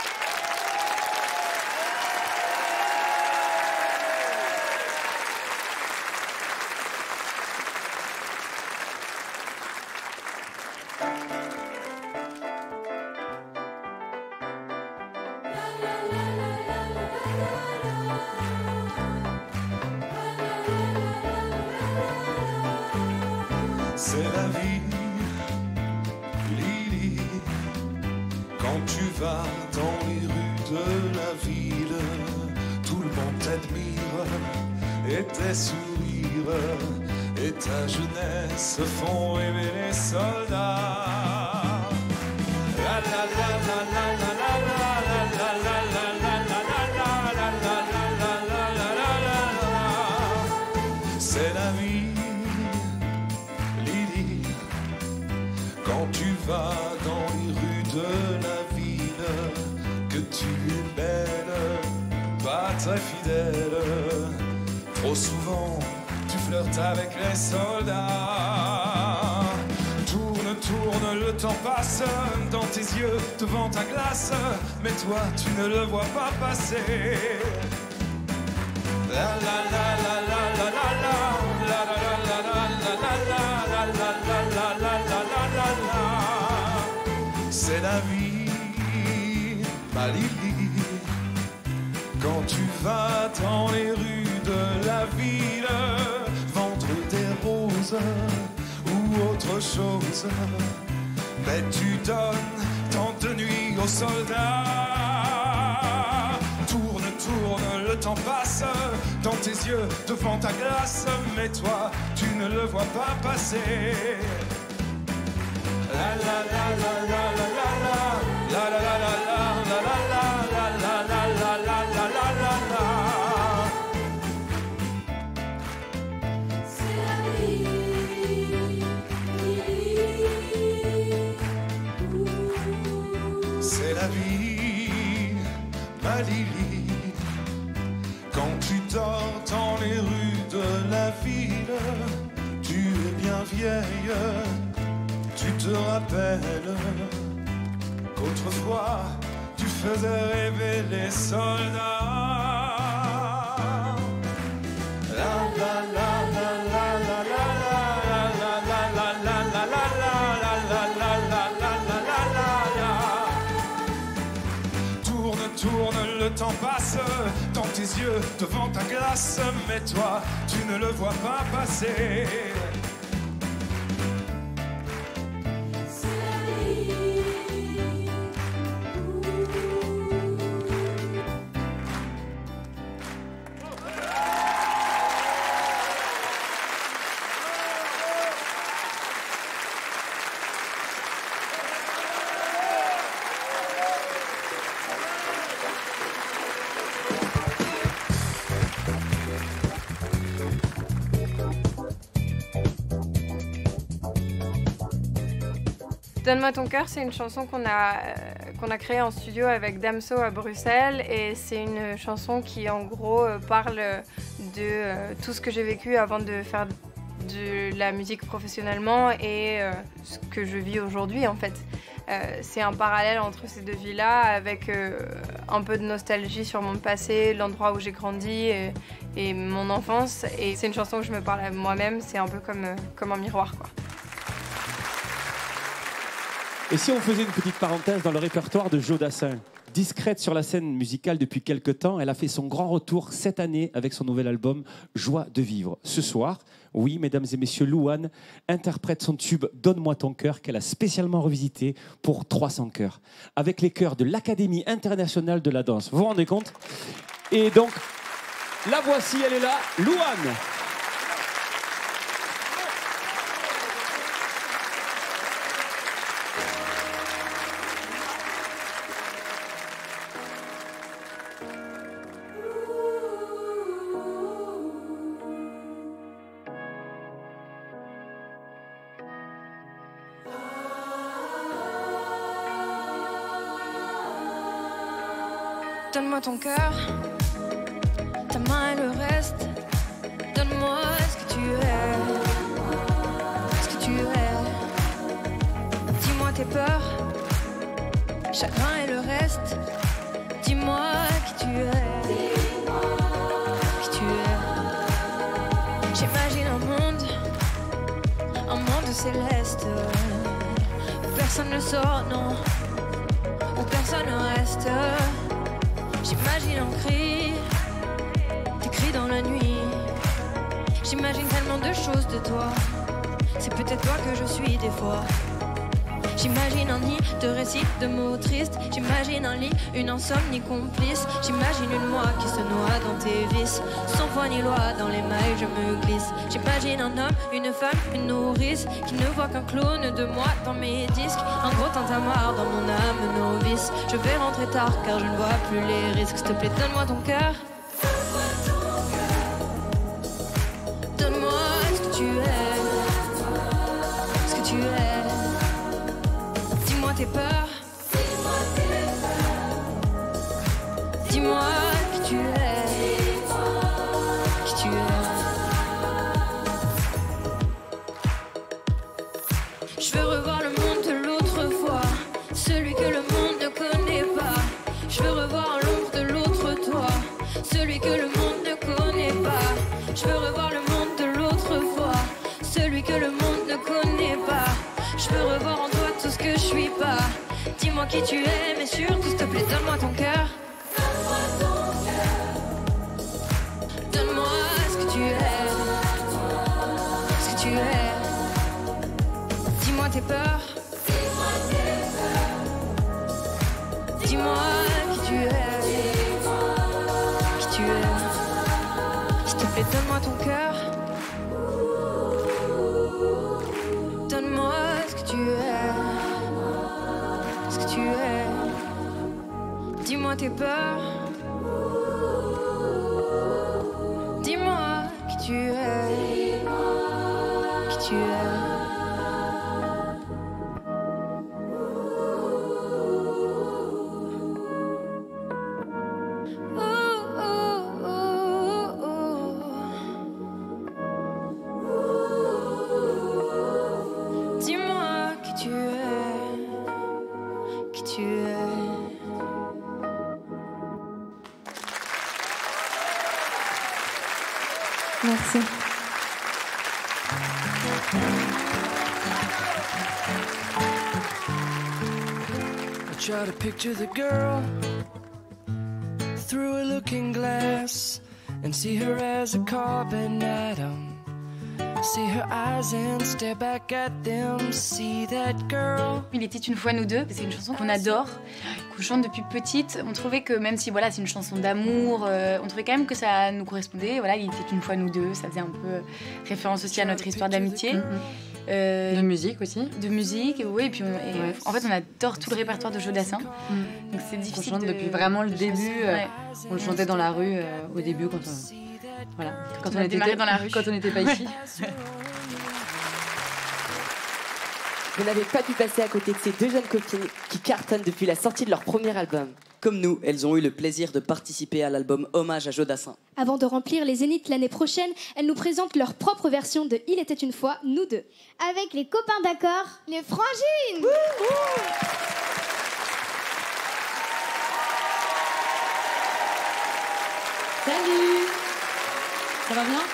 C'est la vie, Lily. Quand tu vas dans les rues de la ville, tout le monde t'admire et tes sourires et ta jeunesse font rêver les soldats. La la la la la la la la la la la la la la la la. C'est la vie. Quand tu vas dans les rues de la ville, que tu es belle, pas très fidèle. Trop souvent, tu flirtes avec les soldats. Tourne, tourne, le temps passe dans tes yeux, devant ta glace. Mais toi, tu ne le vois pas passer. La la la la la la la la la la la la la la la la la. C'est la vie, ma Lily. Quand tu vas dans les rues de la ville, vendre des roses ou autre chose, mais tu donnes tant de nuits aux soldats. Tourne, tourne, le temps passe dans tes yeux, devant ta glace, mais toi, tu ne le vois pas passer. La la la la la la la la la la la la la la la la la la. C'est la vie, c'est la vie, ma Lily. Quand tu dors dans les rues de la ville, tu es bien vieille. Tu tu te rappelles qu'autrefois tu faisais rêver les soldats. La la la la la la la la la la la la la la la la la la la la. Tourne, tourne, le temps passe dans tes yeux devant ta glace, mais toi tu ne le vois pas passer. Donne-moi ton cœur, c'est une chanson qu'on a, euh, qu'on a créée en studio avec Damso à Bruxelles et c'est une chanson qui en gros euh, parle de euh, tout ce que j'ai vécu avant de faire de la musique professionnellement et euh, ce que je vis aujourd'hui en fait. Euh, c'est un parallèle entre ces deux vies-là avec euh, un peu de nostalgie sur mon passé, l'endroit où j'ai grandi et, et mon enfance. Et c'est une chanson où je me parle à moi-même, c'est un peu comme, euh, comme un miroir, quoi. Et si on faisait une petite parenthèse dans le répertoire de Jodassin? Discrète sur la scène musicale depuis quelques temps, elle a fait son grand retour cette année avec son nouvel album Joie de vivre. Ce soir, oui, mesdames et messieurs, Louane interprète son tube Donne-moi ton cœur qu'elle a spécialement revisité pour trois cents chœurs, avec les chœurs de l'Académie internationale de la danse. Vous vous rendez compte? Et donc, la voici, elle est là, Louane. Donne-moi ton cœur, ta main et le reste. Donne-moi ce que tu es, ce que tu es. Dis-moi tes peurs, chagrin et le reste. Dis-moi qui tu es, qui tu es. J'imagine un monde, un monde céleste où personne ne sort, non, où personne ne reste. J'imagine un cri, des cris dans la nuit. J'imagine tellement de choses de toi. C'est peut-être toi que je suis des fois. J'imagine un nid de récits, de mots tristes. J'imagine un lit, une insomnie complice. J'imagine une moi qui se noie dans tes vices. Sans foi ni loi, dans les mailles je me glisse. J'imagine un homme, une femme, une nourrice qui ne voit qu'un clone de moi dans mes disques. Un gros tintamarre dans mon âme novice. Je vais rentrer tard car je ne vois plus les risques. S'il te plaît, donne-moi ton cœur. Donne-moi ce que tu es, ce que tu es. Dis-moi tes peurs, dis-moi qui tu es, qui tu es. Je veux revoir le monde de l'autre fois, celui que le monde ne connaît pas. Je veux revoir l'ombre de l'autre toi, celui que le monde ne connaît pas. Je veux revoir le monde de l'autre fois, celui que le monde ne connaît pas. Je veux revoir en toi tout ce que je suis pas. Dis-moi qui tu es, mais surtout s'il te plaît, donne-moi ton cœur. Donne-moi ce que tu es, ce que tu es. Dis-moi tes peurs, dis-moi qui tu es, qui tu es. S'il te plaît, donne-moi ton cœur. Donne-moi ce que tu es, ce que tu es. Dis-moi tes peurs. Dis-moi qui tu es, qui tu es. Dis-moi qui tu tu es. Merci. I try to picture the girl through a looking glass and see her as a carbon atom. See her eyes and stare back at them. See that girl. Il était une fois nous deux. C'est une chanson qu'on adore, qu'on chante depuis petite. On trouvait que même si voilà, c'est une chanson d'amour, euh, on trouvait quand même que ça nous correspondait. Voilà, il était une fois nous deux. Ça faisait un peu référence aussi à notre histoire d'amitié. Mm-hmm. Euh, de musique aussi. De musique, oui. Et puis, on, et ouais. En fait, on adore tout le répertoire de Jodassin. Mm. Donc c'est difficile. On chante de, depuis vraiment le début. Euh, ouais. On le chantait dans la rue euh, au début quand on, voilà, quand on, on a était démarré dans la rue, quand on n'était pas ici. Vous n'avez pas pu passer à côté de ces deux jeunes copines qui cartonnent depuis la sortie de leur premier album. Comme nous, elles ont eu le plaisir de participer à l'album Hommage à Jodassin. Avant de remplir les Zéniths l'année prochaine, elles nous présentent leur propre version de Il était une fois, nous deux. Avec les copains d'accord, les frangines. Wouhou. Salut. Ça va bien?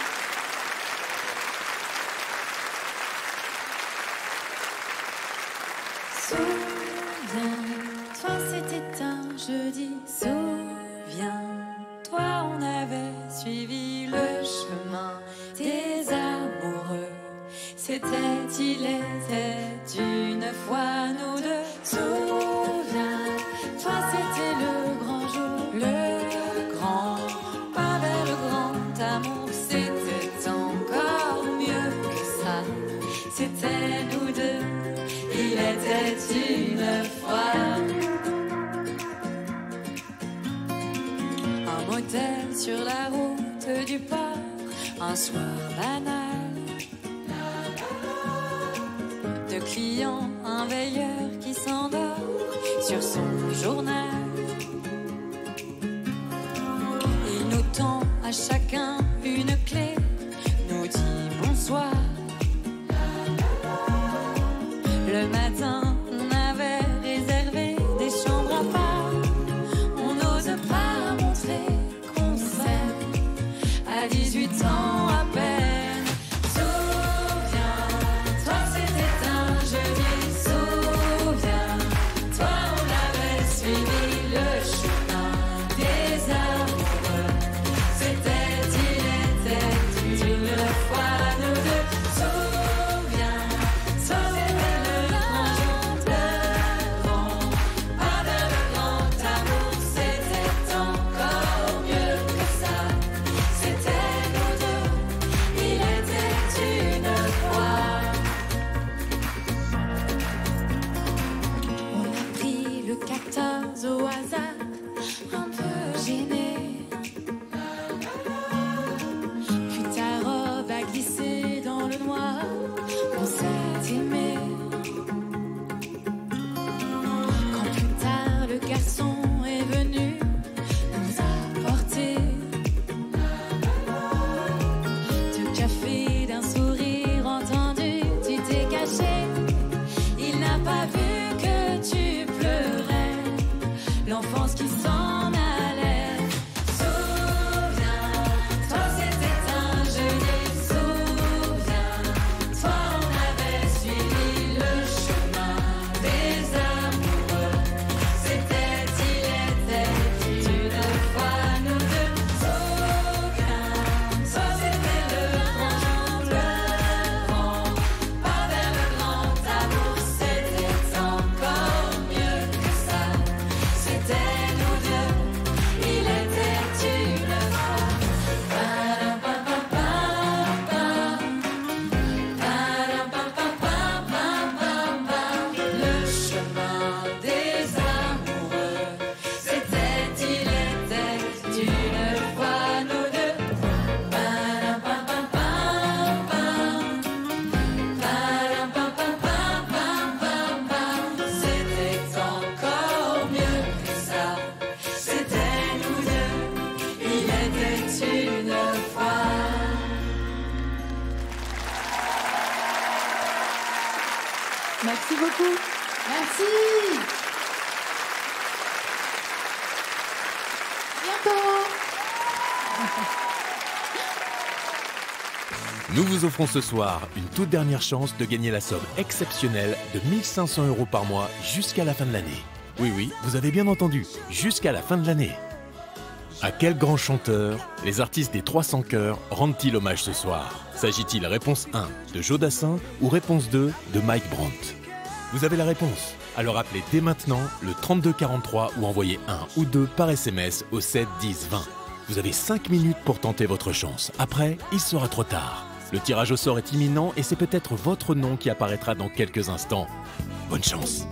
Souviens-toi, c'était un jeudi. Souviens-toi, on avait suivi le chemin des amoureux. C'était, il était une fois nous deux. Souviens-toi, c'était le grand jour, le grand pas vers le grand amour. C'était encore mieux que ça. C'était nous deux. Il était une fois un motel sur la route du port, un soir banal. Deux clients, un veilleur qui s'endort sur son journal. Il nous tend à chacun une clé, nous dit bonsoir. Le matin, on avait réservé des chambres à part. On n'ose pas montrer qu'on s'aime à dix-huit ans à peine. Souviens-toi, c'était un jeudi. Souviens-toi, on avait suivi le chemin des amoureux. C'était, il était une fois nous deux. Souviens-toi, au hasard, un peu gêné. Puis ta robe a glissé dans le noir, on s'est aimé. Quand plus tard le garçon est venu nous apporter deux cafés, d'un sourire entendu, tu t'es caché. Il n'a pas vu que tu pleurais, l'enfance qui s'en allait. Souviens-toi, c'était un jeudi. Souviens-toi, on avait suivi le chemin des amoureux. C'était, il était une fois nous deux. Souviens-toi, c'était le grand jour, le grand pas vers le grand amour. C'était encore mieux que ça. C'était nous deux. Nous vous offrons ce soir une toute dernière chance de gagner la somme exceptionnelle de mille cinq cents euros par mois jusqu'à la fin de l'année. Oui, oui, vous avez bien entendu, jusqu'à la fin de l'année. À quel grand chanteur les artistes des trois cents chœurs rendent-ils hommage ce soir? S'agit-il réponse un de Joe Dassin ou réponse deux de Mike Brandt? Vous avez la réponse? Alors appelez dès maintenant le trente-deux quarante-trois ou envoyez un ou deux par S M S au sept dix vingt. Vous avez cinq minutes pour tenter votre chance. Après, il sera trop tard. Le tirage au sort est imminent et c'est peut-être votre nom qui apparaîtra dans quelques instants. Bonne chance.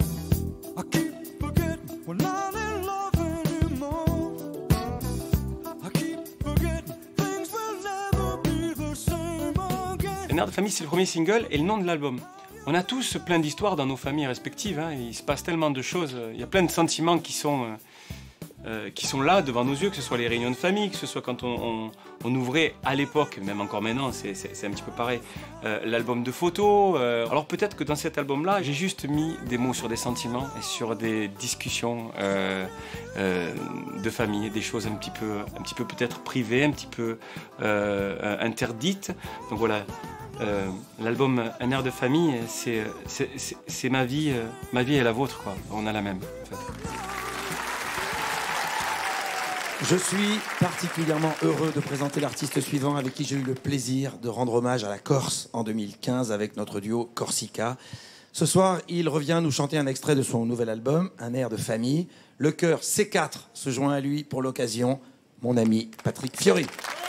Un air de famille, c'est le premier single et le nom de l'album. On a tous plein d'histoires dans nos familles respectives. Hein. Il se passe tellement de choses. Il y a plein de sentiments qui sont, euh, euh, qui sont là devant nos yeux, que ce soit les réunions de famille, que ce soit quand on, on, on ouvrait à l'époque, même encore maintenant, c'est un petit peu pareil, euh, l'album de photos. Euh, alors peut-être que dans cet album-là, j'ai juste mis des mots sur des sentiments et sur des discussions euh, euh, de famille, des choses un petit peu, un petit peu peut-être privées, un petit peu euh, interdites. Donc voilà. Euh, l'album Un air de famille, c'est ma vie, euh, ma vie et la vôtre, quoi. On a la même, en fait. Je suis particulièrement heureux de présenter l'artiste suivant avec qui j'ai eu le plaisir de rendre hommage à la Corse en deux mille quinze avec notre duo Corsica. Ce soir, il revient nous chanter un extrait de son nouvel album, Un air de famille. Le chœur C quatre se joint à lui pour l'occasion, mon ami Patrick Fiori.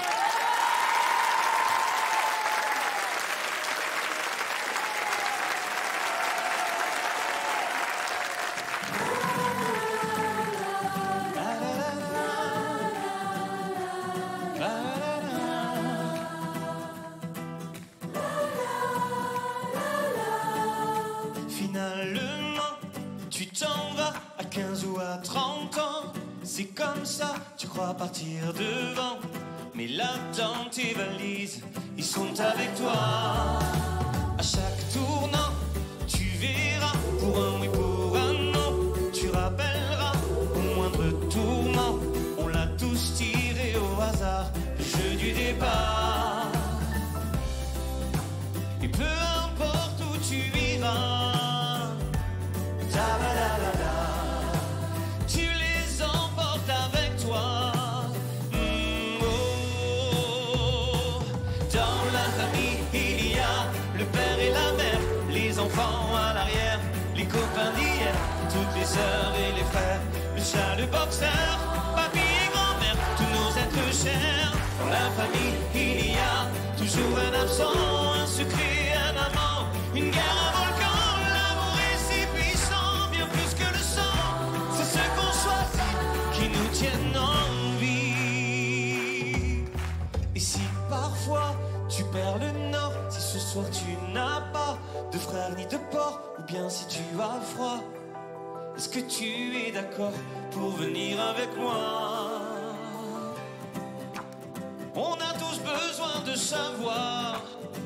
Finalement, tu t'en vas à quinze ou à trente ans. C'est comme ça, tu crois partir devant. Mais là, dans tes valises, ils sont avec toi. À chaque tournant, tu verras, pour un oui, pour un non. Tu rappelleras au moindre tourment. On l'a tous tiré au hasard, le jeu du départ. Et peu importe où tu iras, tu les emportes avec toi. Mmh, oh. Dans la famille, il y a le père et la mère, les enfants à l'arrière, les copains d'hier, toutes les sœurs et les frères, le chat, le boxeur, papy et grand-mère, tous nos êtres chers. Dans la famille, il y a toujours un absent, un secret, un amant, une guerre, un volcan. L'amour est si puissant, bien plus que le sang. C'est ce qu'on choisit qui nous tienne en vie. Et si parfois tu perds le nord, si ce soir tu n'as pas de frère ni de porc, ou bien si tu as froid, est-ce que tu es d'accord pour venir avec moi? On a tous besoin de savoir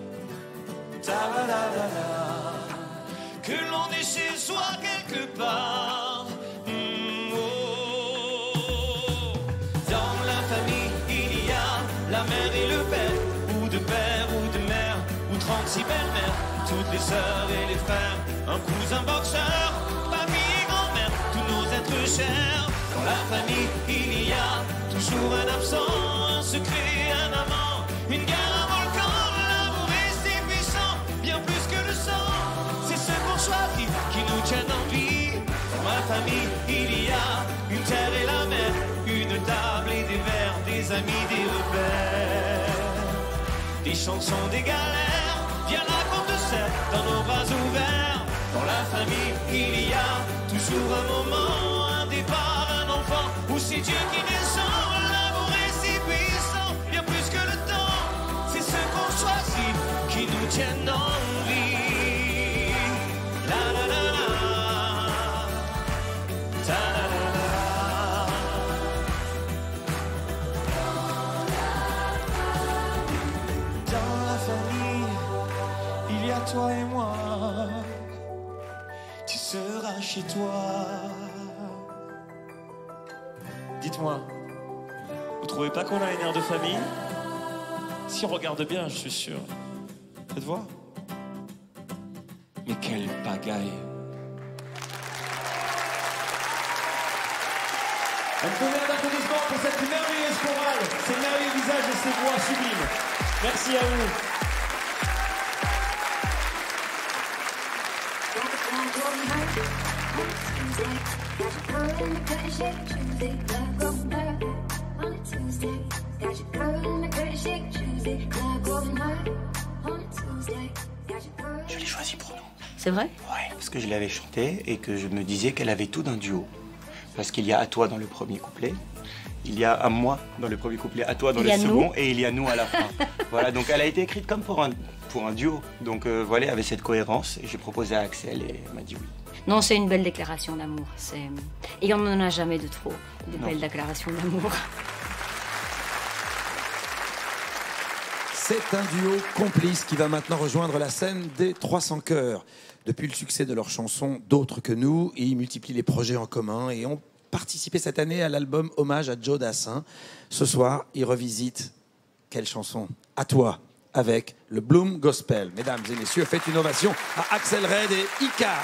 que l'on est chez soi quelque part. Mmh, oh. Dans la famille, il y a la mère et le père, ou de père ou de mère, ou trente-six belles-mères, toutes les sœurs et les frères, un cousin boxeur, papy et grand-mère, tous nos êtres chers. Dans la famille, il y a toujours un absent, un secret, un amant, une guerre, un volcan. L'amour est si puissant, bien plus que le sang. C'est ce qu'on choisit qui nous tienne en vie. Dans ma famille, il y a une terre et la mer, une table et des verres, des amis, des repères, des chansons, des galères. Viens raconte ça dans nos bras ouverts. Dans la famille, il y a toujours un moment, un départ, un enfant, ou c'est Dieu qui descend. L'amour est si puissant, bien plus que le temps. C'est ce qu'on choisit qui nous tienne en vie. La la la la, ta la la la. Dans la famille, il y a toi et moi. Tu seras chez toi. Dites-moi, où trouvez pas qu'on a un air de famille? Si on regarde bien, je suis sûr. Faites voir. Mais quelle pagaille. Un tonnerre d'applaudissements pour cette merveilleuse chorale, ces merveilleux visages et ces voix sublimes. Merci à vous. Je l'ai choisi pour nous. C'est vrai? Ouais, parce que je l'avais chanté et que je me disais qu'elle avait tout d'un duo. Parce qu'il y a à toi dans le premier couplet, il y a à moi dans le premier couplet, à toi dans le second, et il y a nous à la fin. Voilà, donc elle a été écrite comme pour un, pour un duo. Donc euh, voilà, il y avait cette cohérence, et j'ai proposé à Axel et elle m'a dit oui. Non, c'est une belle déclaration d'amour. C'est... Et on n'en a jamais de trop, de Non. belles déclarations d'amour. C'est un duo complice qui va maintenant rejoindre la scène des trois cents chœurs. Depuis le succès de leur chanson D'autres que nous, ils multiplient les projets en commun et ont participé cette année à l'album Hommage à Joe Dassin. Ce soir, ils revisitent quelle chanson? À toi, avec le Bloom Gospel. Mesdames et messieurs, faites une ovation à Axel Red et Icar.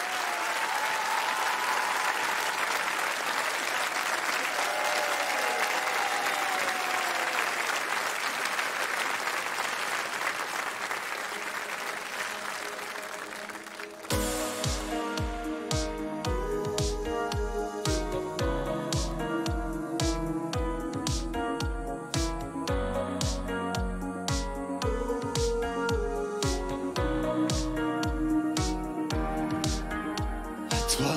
Toi,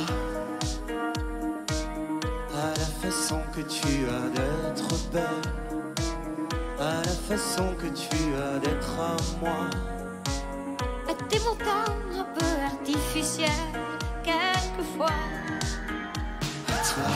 à la façon que tu as d'être belle, à la façon que tu as d'être à moi, À tes montants un peu artificiels, quelquefois. à toi,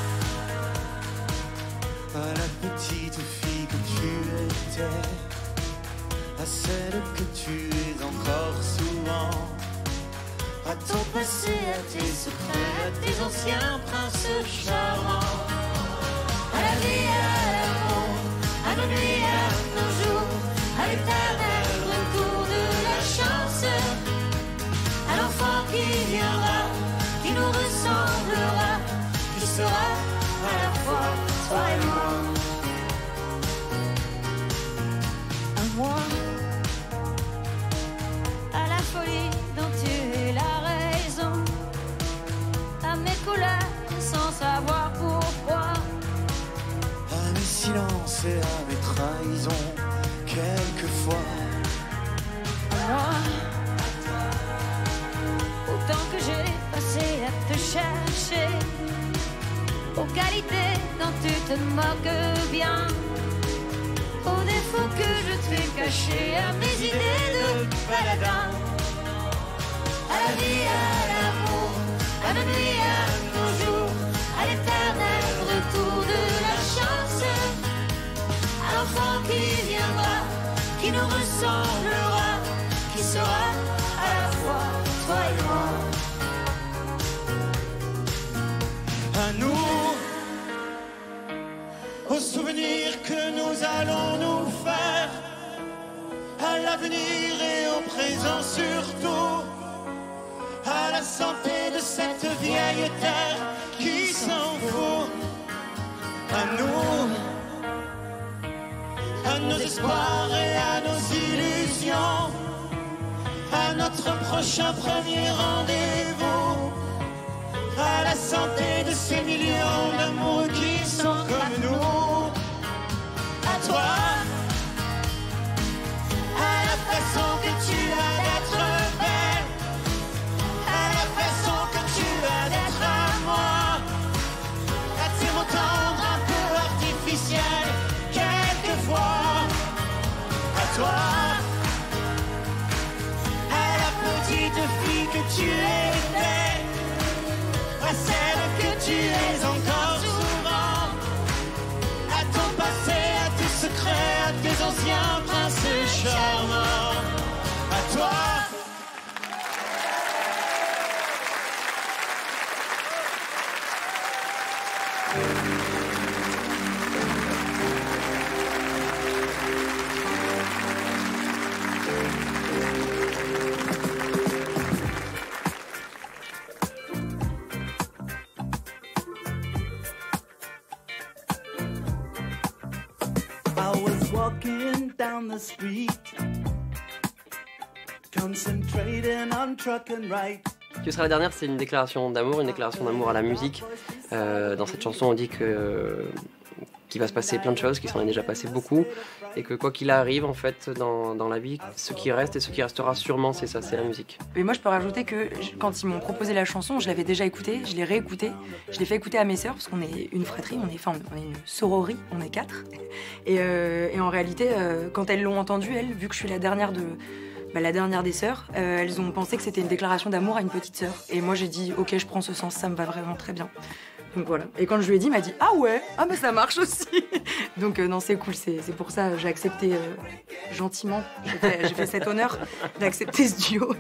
à la petite fille que tu étais, à celle que tu es encore souvent, à ton passé, à tes secrets, à tes anciens princes charmants, à la vie, à l'amour, à nos nuits, à nos jours, à l'éternel retour de la chance, à l'enfant qui viendra, qui nous ressemblera, qui sera à la fois toi et moi. À moi, à la folie dont tu es la raison, à mes couleurs sans savoir pourquoi, À mes silences et à mes trahisons, quelquefois. à moi, autant que j'ai passé à te chercher, aux qualités dont tu te moques bien, aux défauts que je t'ai cachés, à mes idées de paladin, à la vie, à l'amour, à nos nuits, à nos jours, à l'éternel retour de la chance, à l'enfant qui viendra, qui nous ressemblera, qui sera à la fois toi et moi. À nous, aux souvenirs que nous allons nous faire, à l'avenir et au présent surtout, à la santé de cette vieille terre qui s'en fout. À nous, à nos espoirs et à nos illusions, à notre prochain premier rendez-vous, à la santé de ces millions d'amoureux qui sont comme nous. À toi, à la façon que tu as d'être belle, à la façon que tu as d'être à moi, à tes mots tendres un peu artificiels, quelquefois. À toi, à la petite fille que tu étais, à celle que tu es encore souvent, à ton passé, à tes secrets, à tes anciens princes charmants. À toi, I was walking down the street, concentrating on truck and right. Tu seras la dernière, c'est une déclaration d'amour, une déclaration d'amour à la musique. Euh, dans cette chanson, on dit que euh, qu'il va se passer plein de choses, qu'il s'en est déjà passé beaucoup, et que quoi qu'il arrive, en fait, dans, dans la vie, ce qui reste et ce qui restera sûrement, c'est ça, c'est la musique. Et moi, je peux rajouter que quand ils m'ont proposé la chanson, je l'avais déjà écoutée, je l'ai réécoutée, je l'ai fait écouter à mes sœurs, parce qu'on est une fratrie, on est, enfin, on est une sororie, on est quatre. Et, euh, et en réalité, euh, quand elles l'ont entendue, elles, vu que je suis la dernière de... Bah, la dernière des sœurs, euh, elles ont pensé que c'était une déclaration d'amour à une petite sœur. Et moi j'ai dit ok, je prends ce sens, ça me va vraiment très bien. Donc voilà. Et quand je lui ai dit, il m'a dit ah ouais, ah bah ça marche aussi. Donc euh, non, c'est cool, c'est pour ça j'ai accepté euh, gentiment, j'ai fait, fait cet honneur d'accepter ce duo.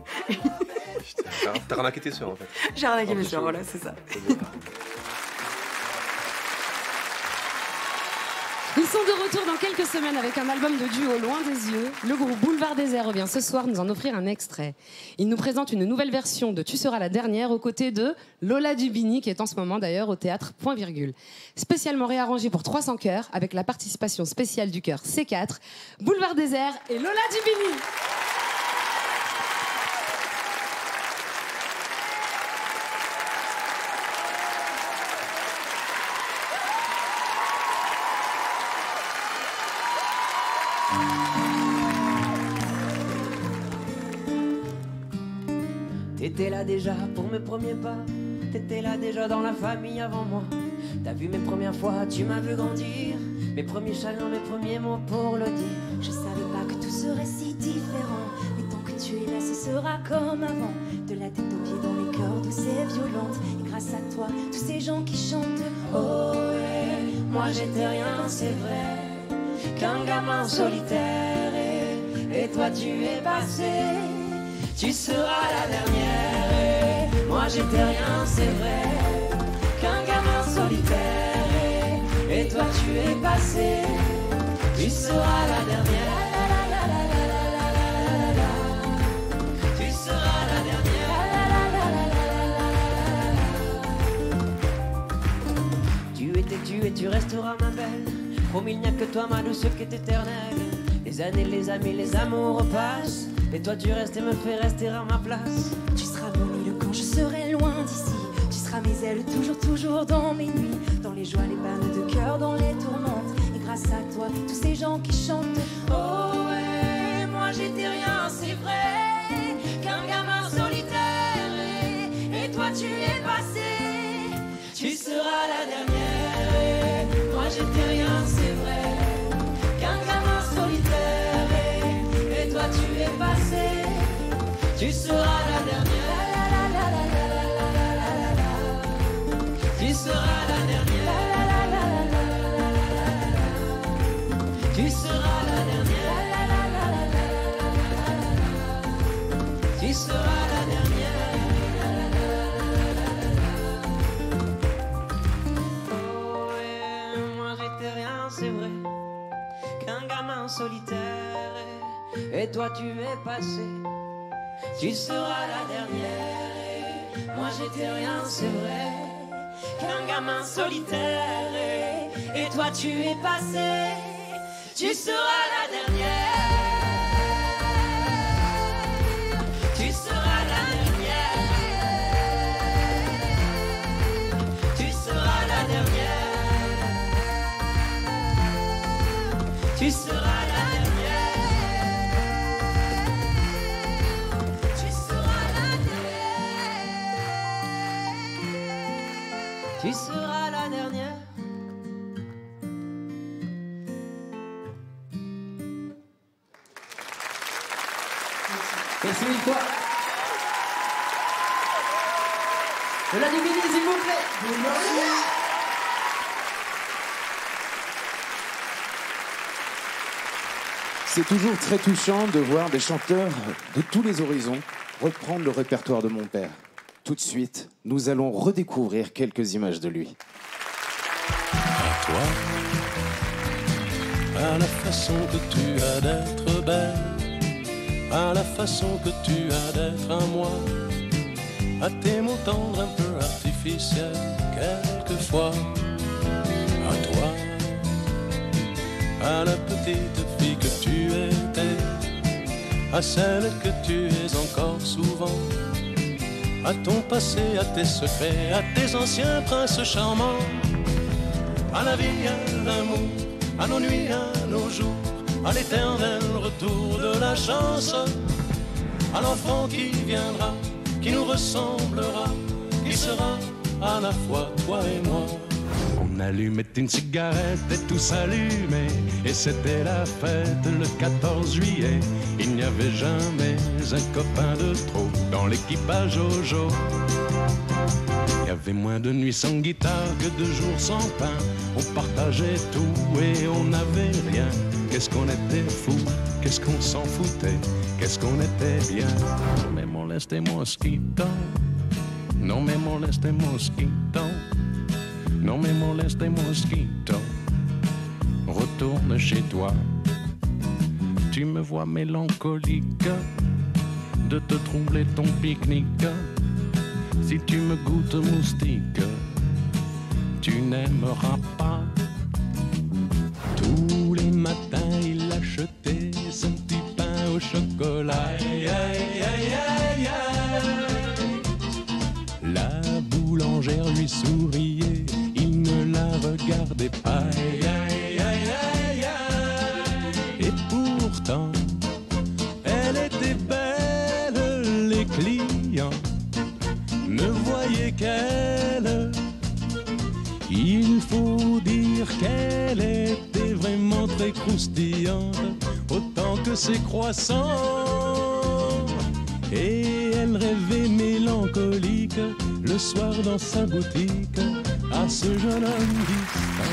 T'as arnaqué tes sœurs en fait. J'ai arnaqué mes sœurs, voilà, c'est ça. Ils sont de retour dans quelques semaines avec un album de duo loin des yeux. Le groupe Boulevard Désert revient ce soir nous en offrir un extrait. Ils nous présentent une nouvelle version de Tu seras la dernière aux côtés de Lola Dubini qui est en ce moment d'ailleurs au théâtre Point Virgule. Spécialement réarrangé pour trois cents chœurs avec la participation spéciale du chœur C quatre, Boulevard Désert et Lola Dubini. T'étais là déjà pour mes premiers pas, t'étais là déjà dans la famille avant moi. T'as vu mes premières fois, tu m'as vu grandir, mes premiers chagrins, mes premiers mots pour le dire. Je savais pas que tout serait si différent, mais tant que tu es là, ce sera comme avant. De la tête aux pieds dans les cœurs douces et violentes, et grâce à toi, tous ces gens qui chantent. Oh ouais, moi j'étais rien, c'est vrai, qu'un gamin solitaire, et, et toi tu es passé. Tu seras la dernière et moi j'étais rien, c'est vrai, qu'un gamin solitaire et, et toi tu es passé. Tu seras la dernière, tu seras la dernière. Tu étais tu et tu resteras ma belle, promis il n'y a que toi ma douce qui est éternelle. Les années, les amis, les amours passent, et toi tu restes et me fais rester à ma place. Tu seras mon île quand je serai loin d'ici, tu seras mes ailes toujours, toujours dans mes nuits, dans les joies, les pannes de cœur, dans les tourmentes, et grâce à toi, tous ces gens qui chantent. Oh ouais, moi j'étais rien, c'est vrai, qu'un gamin solitaire, et, et toi tu es passé. Tu seras la dernière, et moi j'étais rien, c'est vrai, qu'un gamin solitaire, et, et toi tu es passé. Tu seras la dernière, tu seras la dernière, tu seras la dernière, tu seras la dernière. Oh ouais, moi j'étais rien, c'est vrai, qu'un gamin solitaire, et toi tu es passé. Tu seras la dernière, moi j'étais rien, c'est vrai, qu'un gamin solitaire, et, et toi tu es passé. Tu seras la dernière, tu seras la dernière, tu seras la dernière, tu seras la dernière. Tu seras la dernière. Merci mille fois. Lola Dubini, s'il vous plaît. C'est toujours très touchant de voir des chanteurs de tous les horizons reprendre le répertoire de mon père. Tout de suite, nous allons redécouvrir quelques images de lui. À toi, à la façon que tu as d'être belle, à la façon que tu as d'être à moi, à tes mots tendres un peu artificiels, quelquefois. À toi, à la petite fille que tu étais, à celle que tu es encore souvent, à ton passé, à tes secrets, à tes anciens princes charmants, à la vie, à l'amour, à nos nuits, à nos jours, à l'éternel retour de la chance, à l'enfant qui viendra, qui nous ressemblera, qui sera à la fois toi et moi. On allumait une cigarette et tout s'allumait, et c'était la fête le quatorze juillet. Il n'y avait jamais un copain de trop dans l'équipage Jojo. Il y avait moins de nuits sans guitare que de jours sans pain. On partageait tout et on n'avait rien. Qu'est-ce qu'on était fou, qu'est-ce qu'on s'en foutait, qu'est-ce qu'on était bien. Non me moleste mosquito, non me moleste mosquito, non me moleste mosquito, retourne chez toi. Tu me vois mélancolique de te troubler ton pique-nique. Si tu me goûtes moustique, tu n'aimeras pas. Tous les matins il achetait son petit pain au chocolat. Aïe, aïe, aïe, aïe, aïe. La boulangère lui souriait, il ne la regardait pas. Aïe, aïe, aïe, aïe, aïe. Et pourtant, elle était belle, les clients ne voyaient qu'elle. Il faut dire qu'elle était vraiment très croustillante, autant que ses croissants. Et elle rêvait mélancolique le soir dans sa boutique à ce jeune homme distant.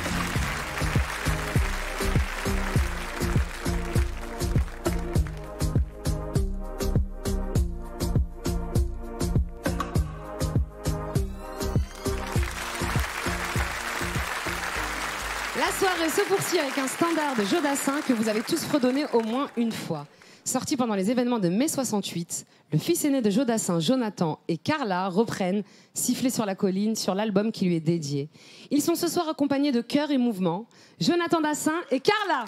La soirée se poursuit avec un standard de Jodassin que vous avez tous fredonné au moins une fois. Sorti pendant les événements de mai soixante-huit, le fils aîné de Jodassin, Jonathan, et Carla reprennent Siffler sur la colline sur l'album qui lui est dédié. Ils sont ce soir accompagnés de chœurs et mouvements, Jonathan Dassin et Carla.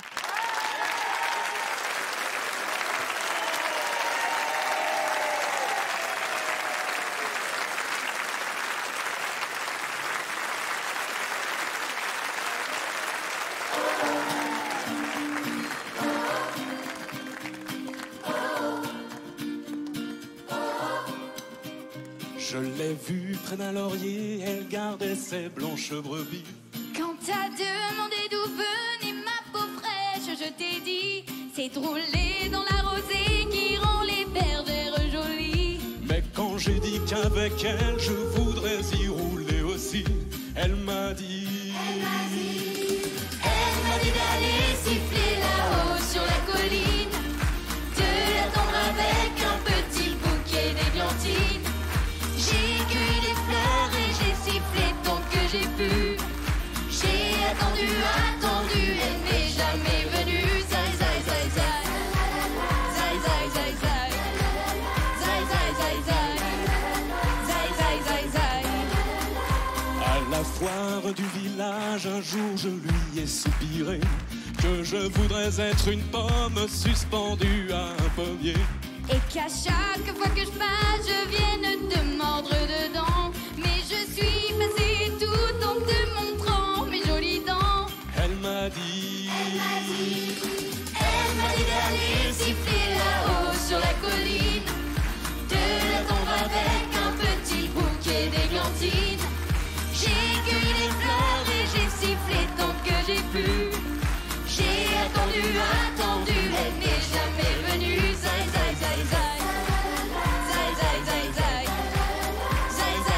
Je l'ai vue près d'un laurier, elle gardait ses blanches brebis. Quand t'as demandé d'où venait ma peau fraîche, je t'ai dit, c'est de rouler dans la rosée qui rend les bergères jolies. Mais quand j'ai dit qu'avec elle, je voudrais y rouler aussi, elle m'a dit... Elle m'a dit, elle m'a dit d'aller siffler là-haut sur la colline, de l'attendre avec un petit bouquet d'églantines. J'ai cueilli des fleurs et j'ai sifflé tant que j'ai pu. J'ai attendu, attendu, elle n'est jamais venue. Zai, zai, zai, zai. Zai, zai, zai, zai. Zai, zai, zai, zai. Zai, zai, zai, zai. À la foire du village, un jour je lui ai soupiré que je voudrais être une pomme suspendue à un pommier. Et qu'à chaque fois que je passe, je vienne te mordre dedans. Mais je suis passée tout en te montrant mes jolies dents. Elle m'a dit, elle m'a dit, elle m'a dit d'aller siffler là-haut sur la colline, de l'attendre avec un petit bouquet d'églantines. J'ai cueilli les fleurs et j'ai sifflé tant que j'ai pu. J'ai attendu, attendu, elle n'est jamais venue. Zai, zai, zai, zai. Zai, zai, zai, zai. Zai, zai.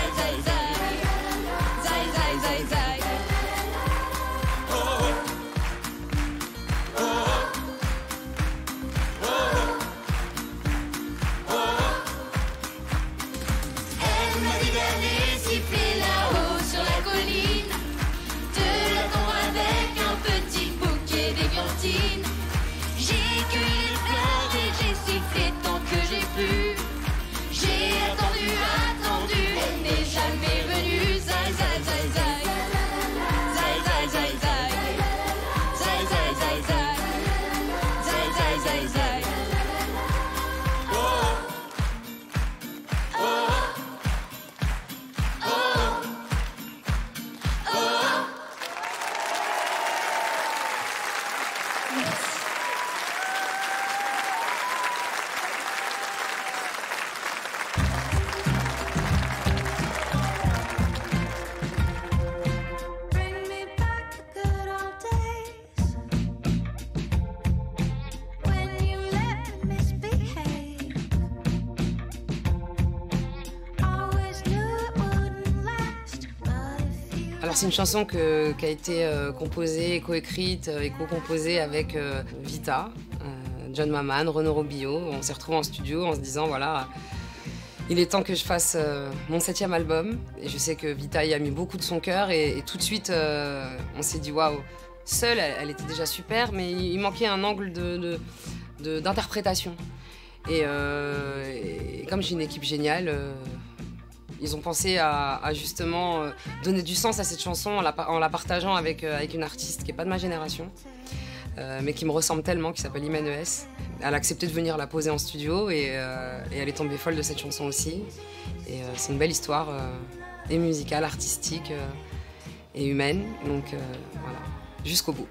Alors c'est une chanson que, qui a été euh, composée, coécrite et co-composée avec euh, Vita, euh, John Maman, Renaud Robillot. On s'est retrouvés en studio en se disant voilà, il est temps que je fasse euh, mon septième album. Et je sais que Vita y a mis beaucoup de son cœur et, et tout de suite euh, on s'est dit waouh, seule elle, elle était déjà super, mais il manquait un angle de, de, de, d'interprétation. Et, euh, et comme j'ai une équipe géniale, euh, ils ont pensé à, à justement euh, donner du sens à cette chanson en la, en la partageant avec, euh, avec une artiste qui n'est pas de ma génération, euh, mais qui me ressemble tellement, qui s'appelle Imen E S. Elle a accepté de venir la poser en studio et, euh, et elle est tombée folle de cette chanson aussi. Et euh, c'est une belle histoire, euh, et musicale, artistique euh, et humaine. Donc euh, voilà, jusqu'au bout.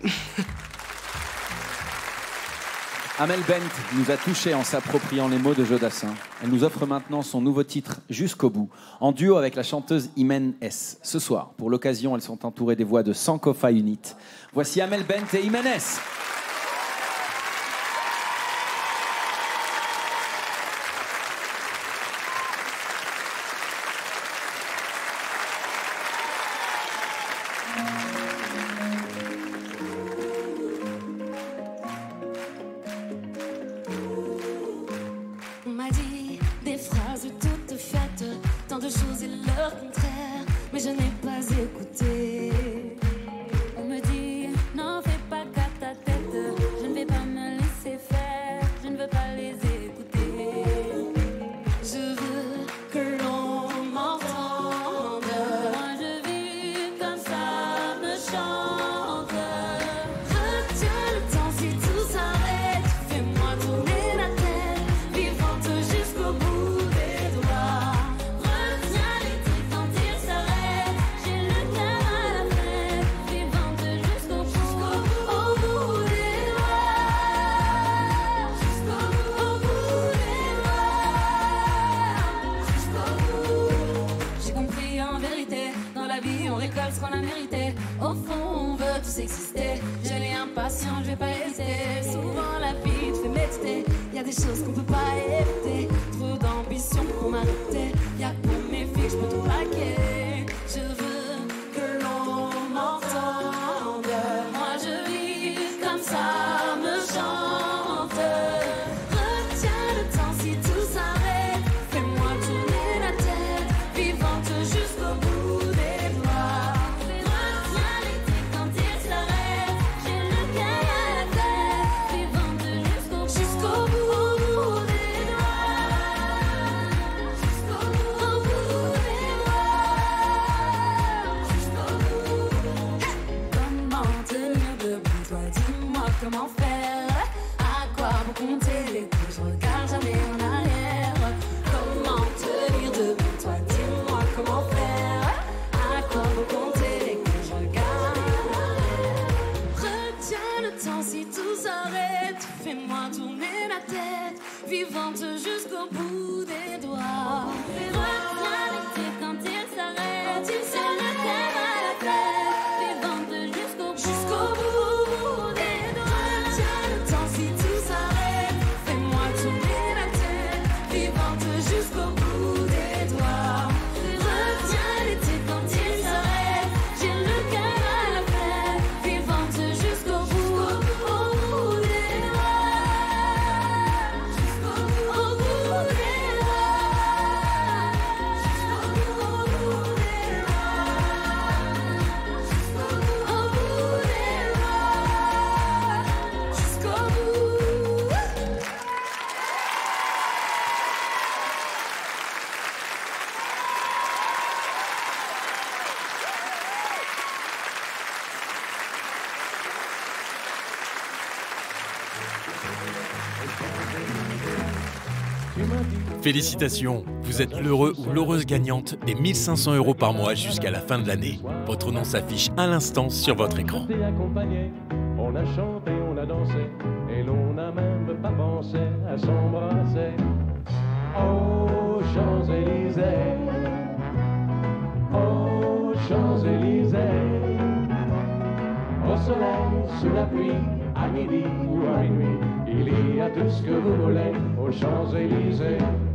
Amel Bent nous a touchés en s'appropriant les mots de Jodassin. Elle nous offre maintenant son nouveau titre, Jusqu'au bout, en duo avec la chanteuse Imen S. Ce soir, pour l'occasion, elles sont entourées des voix de Sankofa Unit. Voici Amel Bent et Imen S. On m'a dit des phrases toutes faites, tant de choses et leur contraire, mais je n'ai pas écouté. On me dit, n'en fais pas qu'à ta tête, je ne vais pas me laisser faire, je ne veux pas les écouter. Je veux que l'on m'entende, moi je vis comme ça me chante. Retiens le temps si tout s'arrête, fais-moi tourner la tête, vivante jusqu'au bout des doigts. Retiens les trucs quand ils s'arrêtent, j'ai le cœur à la fête, vivante jusqu'au bout, au bout des doigts. Jusqu'au bout, au bout des doigts. Jusqu'au bout. J'ai compris en vérité, dans la vie on récolte ce qu'on a mérité. Au fond on veut tous exister, je l'ai impatient, je vais pas hésiter. Souvent la vie te fait méditer, y a des choses qu'on peut pas éviter. Trop d'ambition pour m'arrêter, y a pour mes filles, je peux tout plaquer. Je veux que l'on m'entende, moi je vis comme ça me chante. Retiens le temps si tout s'arrête, fais-moi tourner la tête, vivante jusqu'au bout des doigts. Retiens les trucs quand ils s'arrêtent, j'ai le cœur à la tête, vivante jusqu'au jusqu'au bout, au bout des doigts. Jusqu'au bout, au bout des doigts. Jusqu'au bout. Comment tenir debout, toi dis-moi comment faire. À quoi vous compter les coups, je regarde jamais en arrière. Comment tenir debout, toi dis-moi comment faire. À quoi vous compter les coups, je regarde en arrière. Retiens le temps si tout s'arrête, fais-moi tourner la tête, vivante jusqu'au bout des doigts. Retiens les trucs quand ils s'arrêtent, j'ai le cœur à la tête, vivante jusqu'au jusqu'au bout des doigts. Retiens le temps si tout s'arrête, fais-moi tourner la tête, vivante jusqu'au bout des doigts. Retiens les trucs quand ils s'arrêtent, j'ai le cœur à la fête, vivante jusqu'au bout, au bout des doigts. Jusqu'au bout, au bout des doigts. Jusqu'au bout, au bout des doigts. Jusqu'au bout, au bout des doigts. Jusqu'au bout. Félicitations, vous êtes l'heureux ou l'heureuse gagnante des mille cinq cents euros par mois jusqu'à la fin de l'année. Votre nom s'affiche à l'instant sur votre écran. Et accompagné, on a chanté, on a dansé, et l'on n'a même pas pensé à s'embrasser. Aux Champs-Élysées, aux Champs-Élysées, au soleil, sous la pluie, à midi ou à minuit, il y a tout ce que vous voulez aux Champs-Élysées.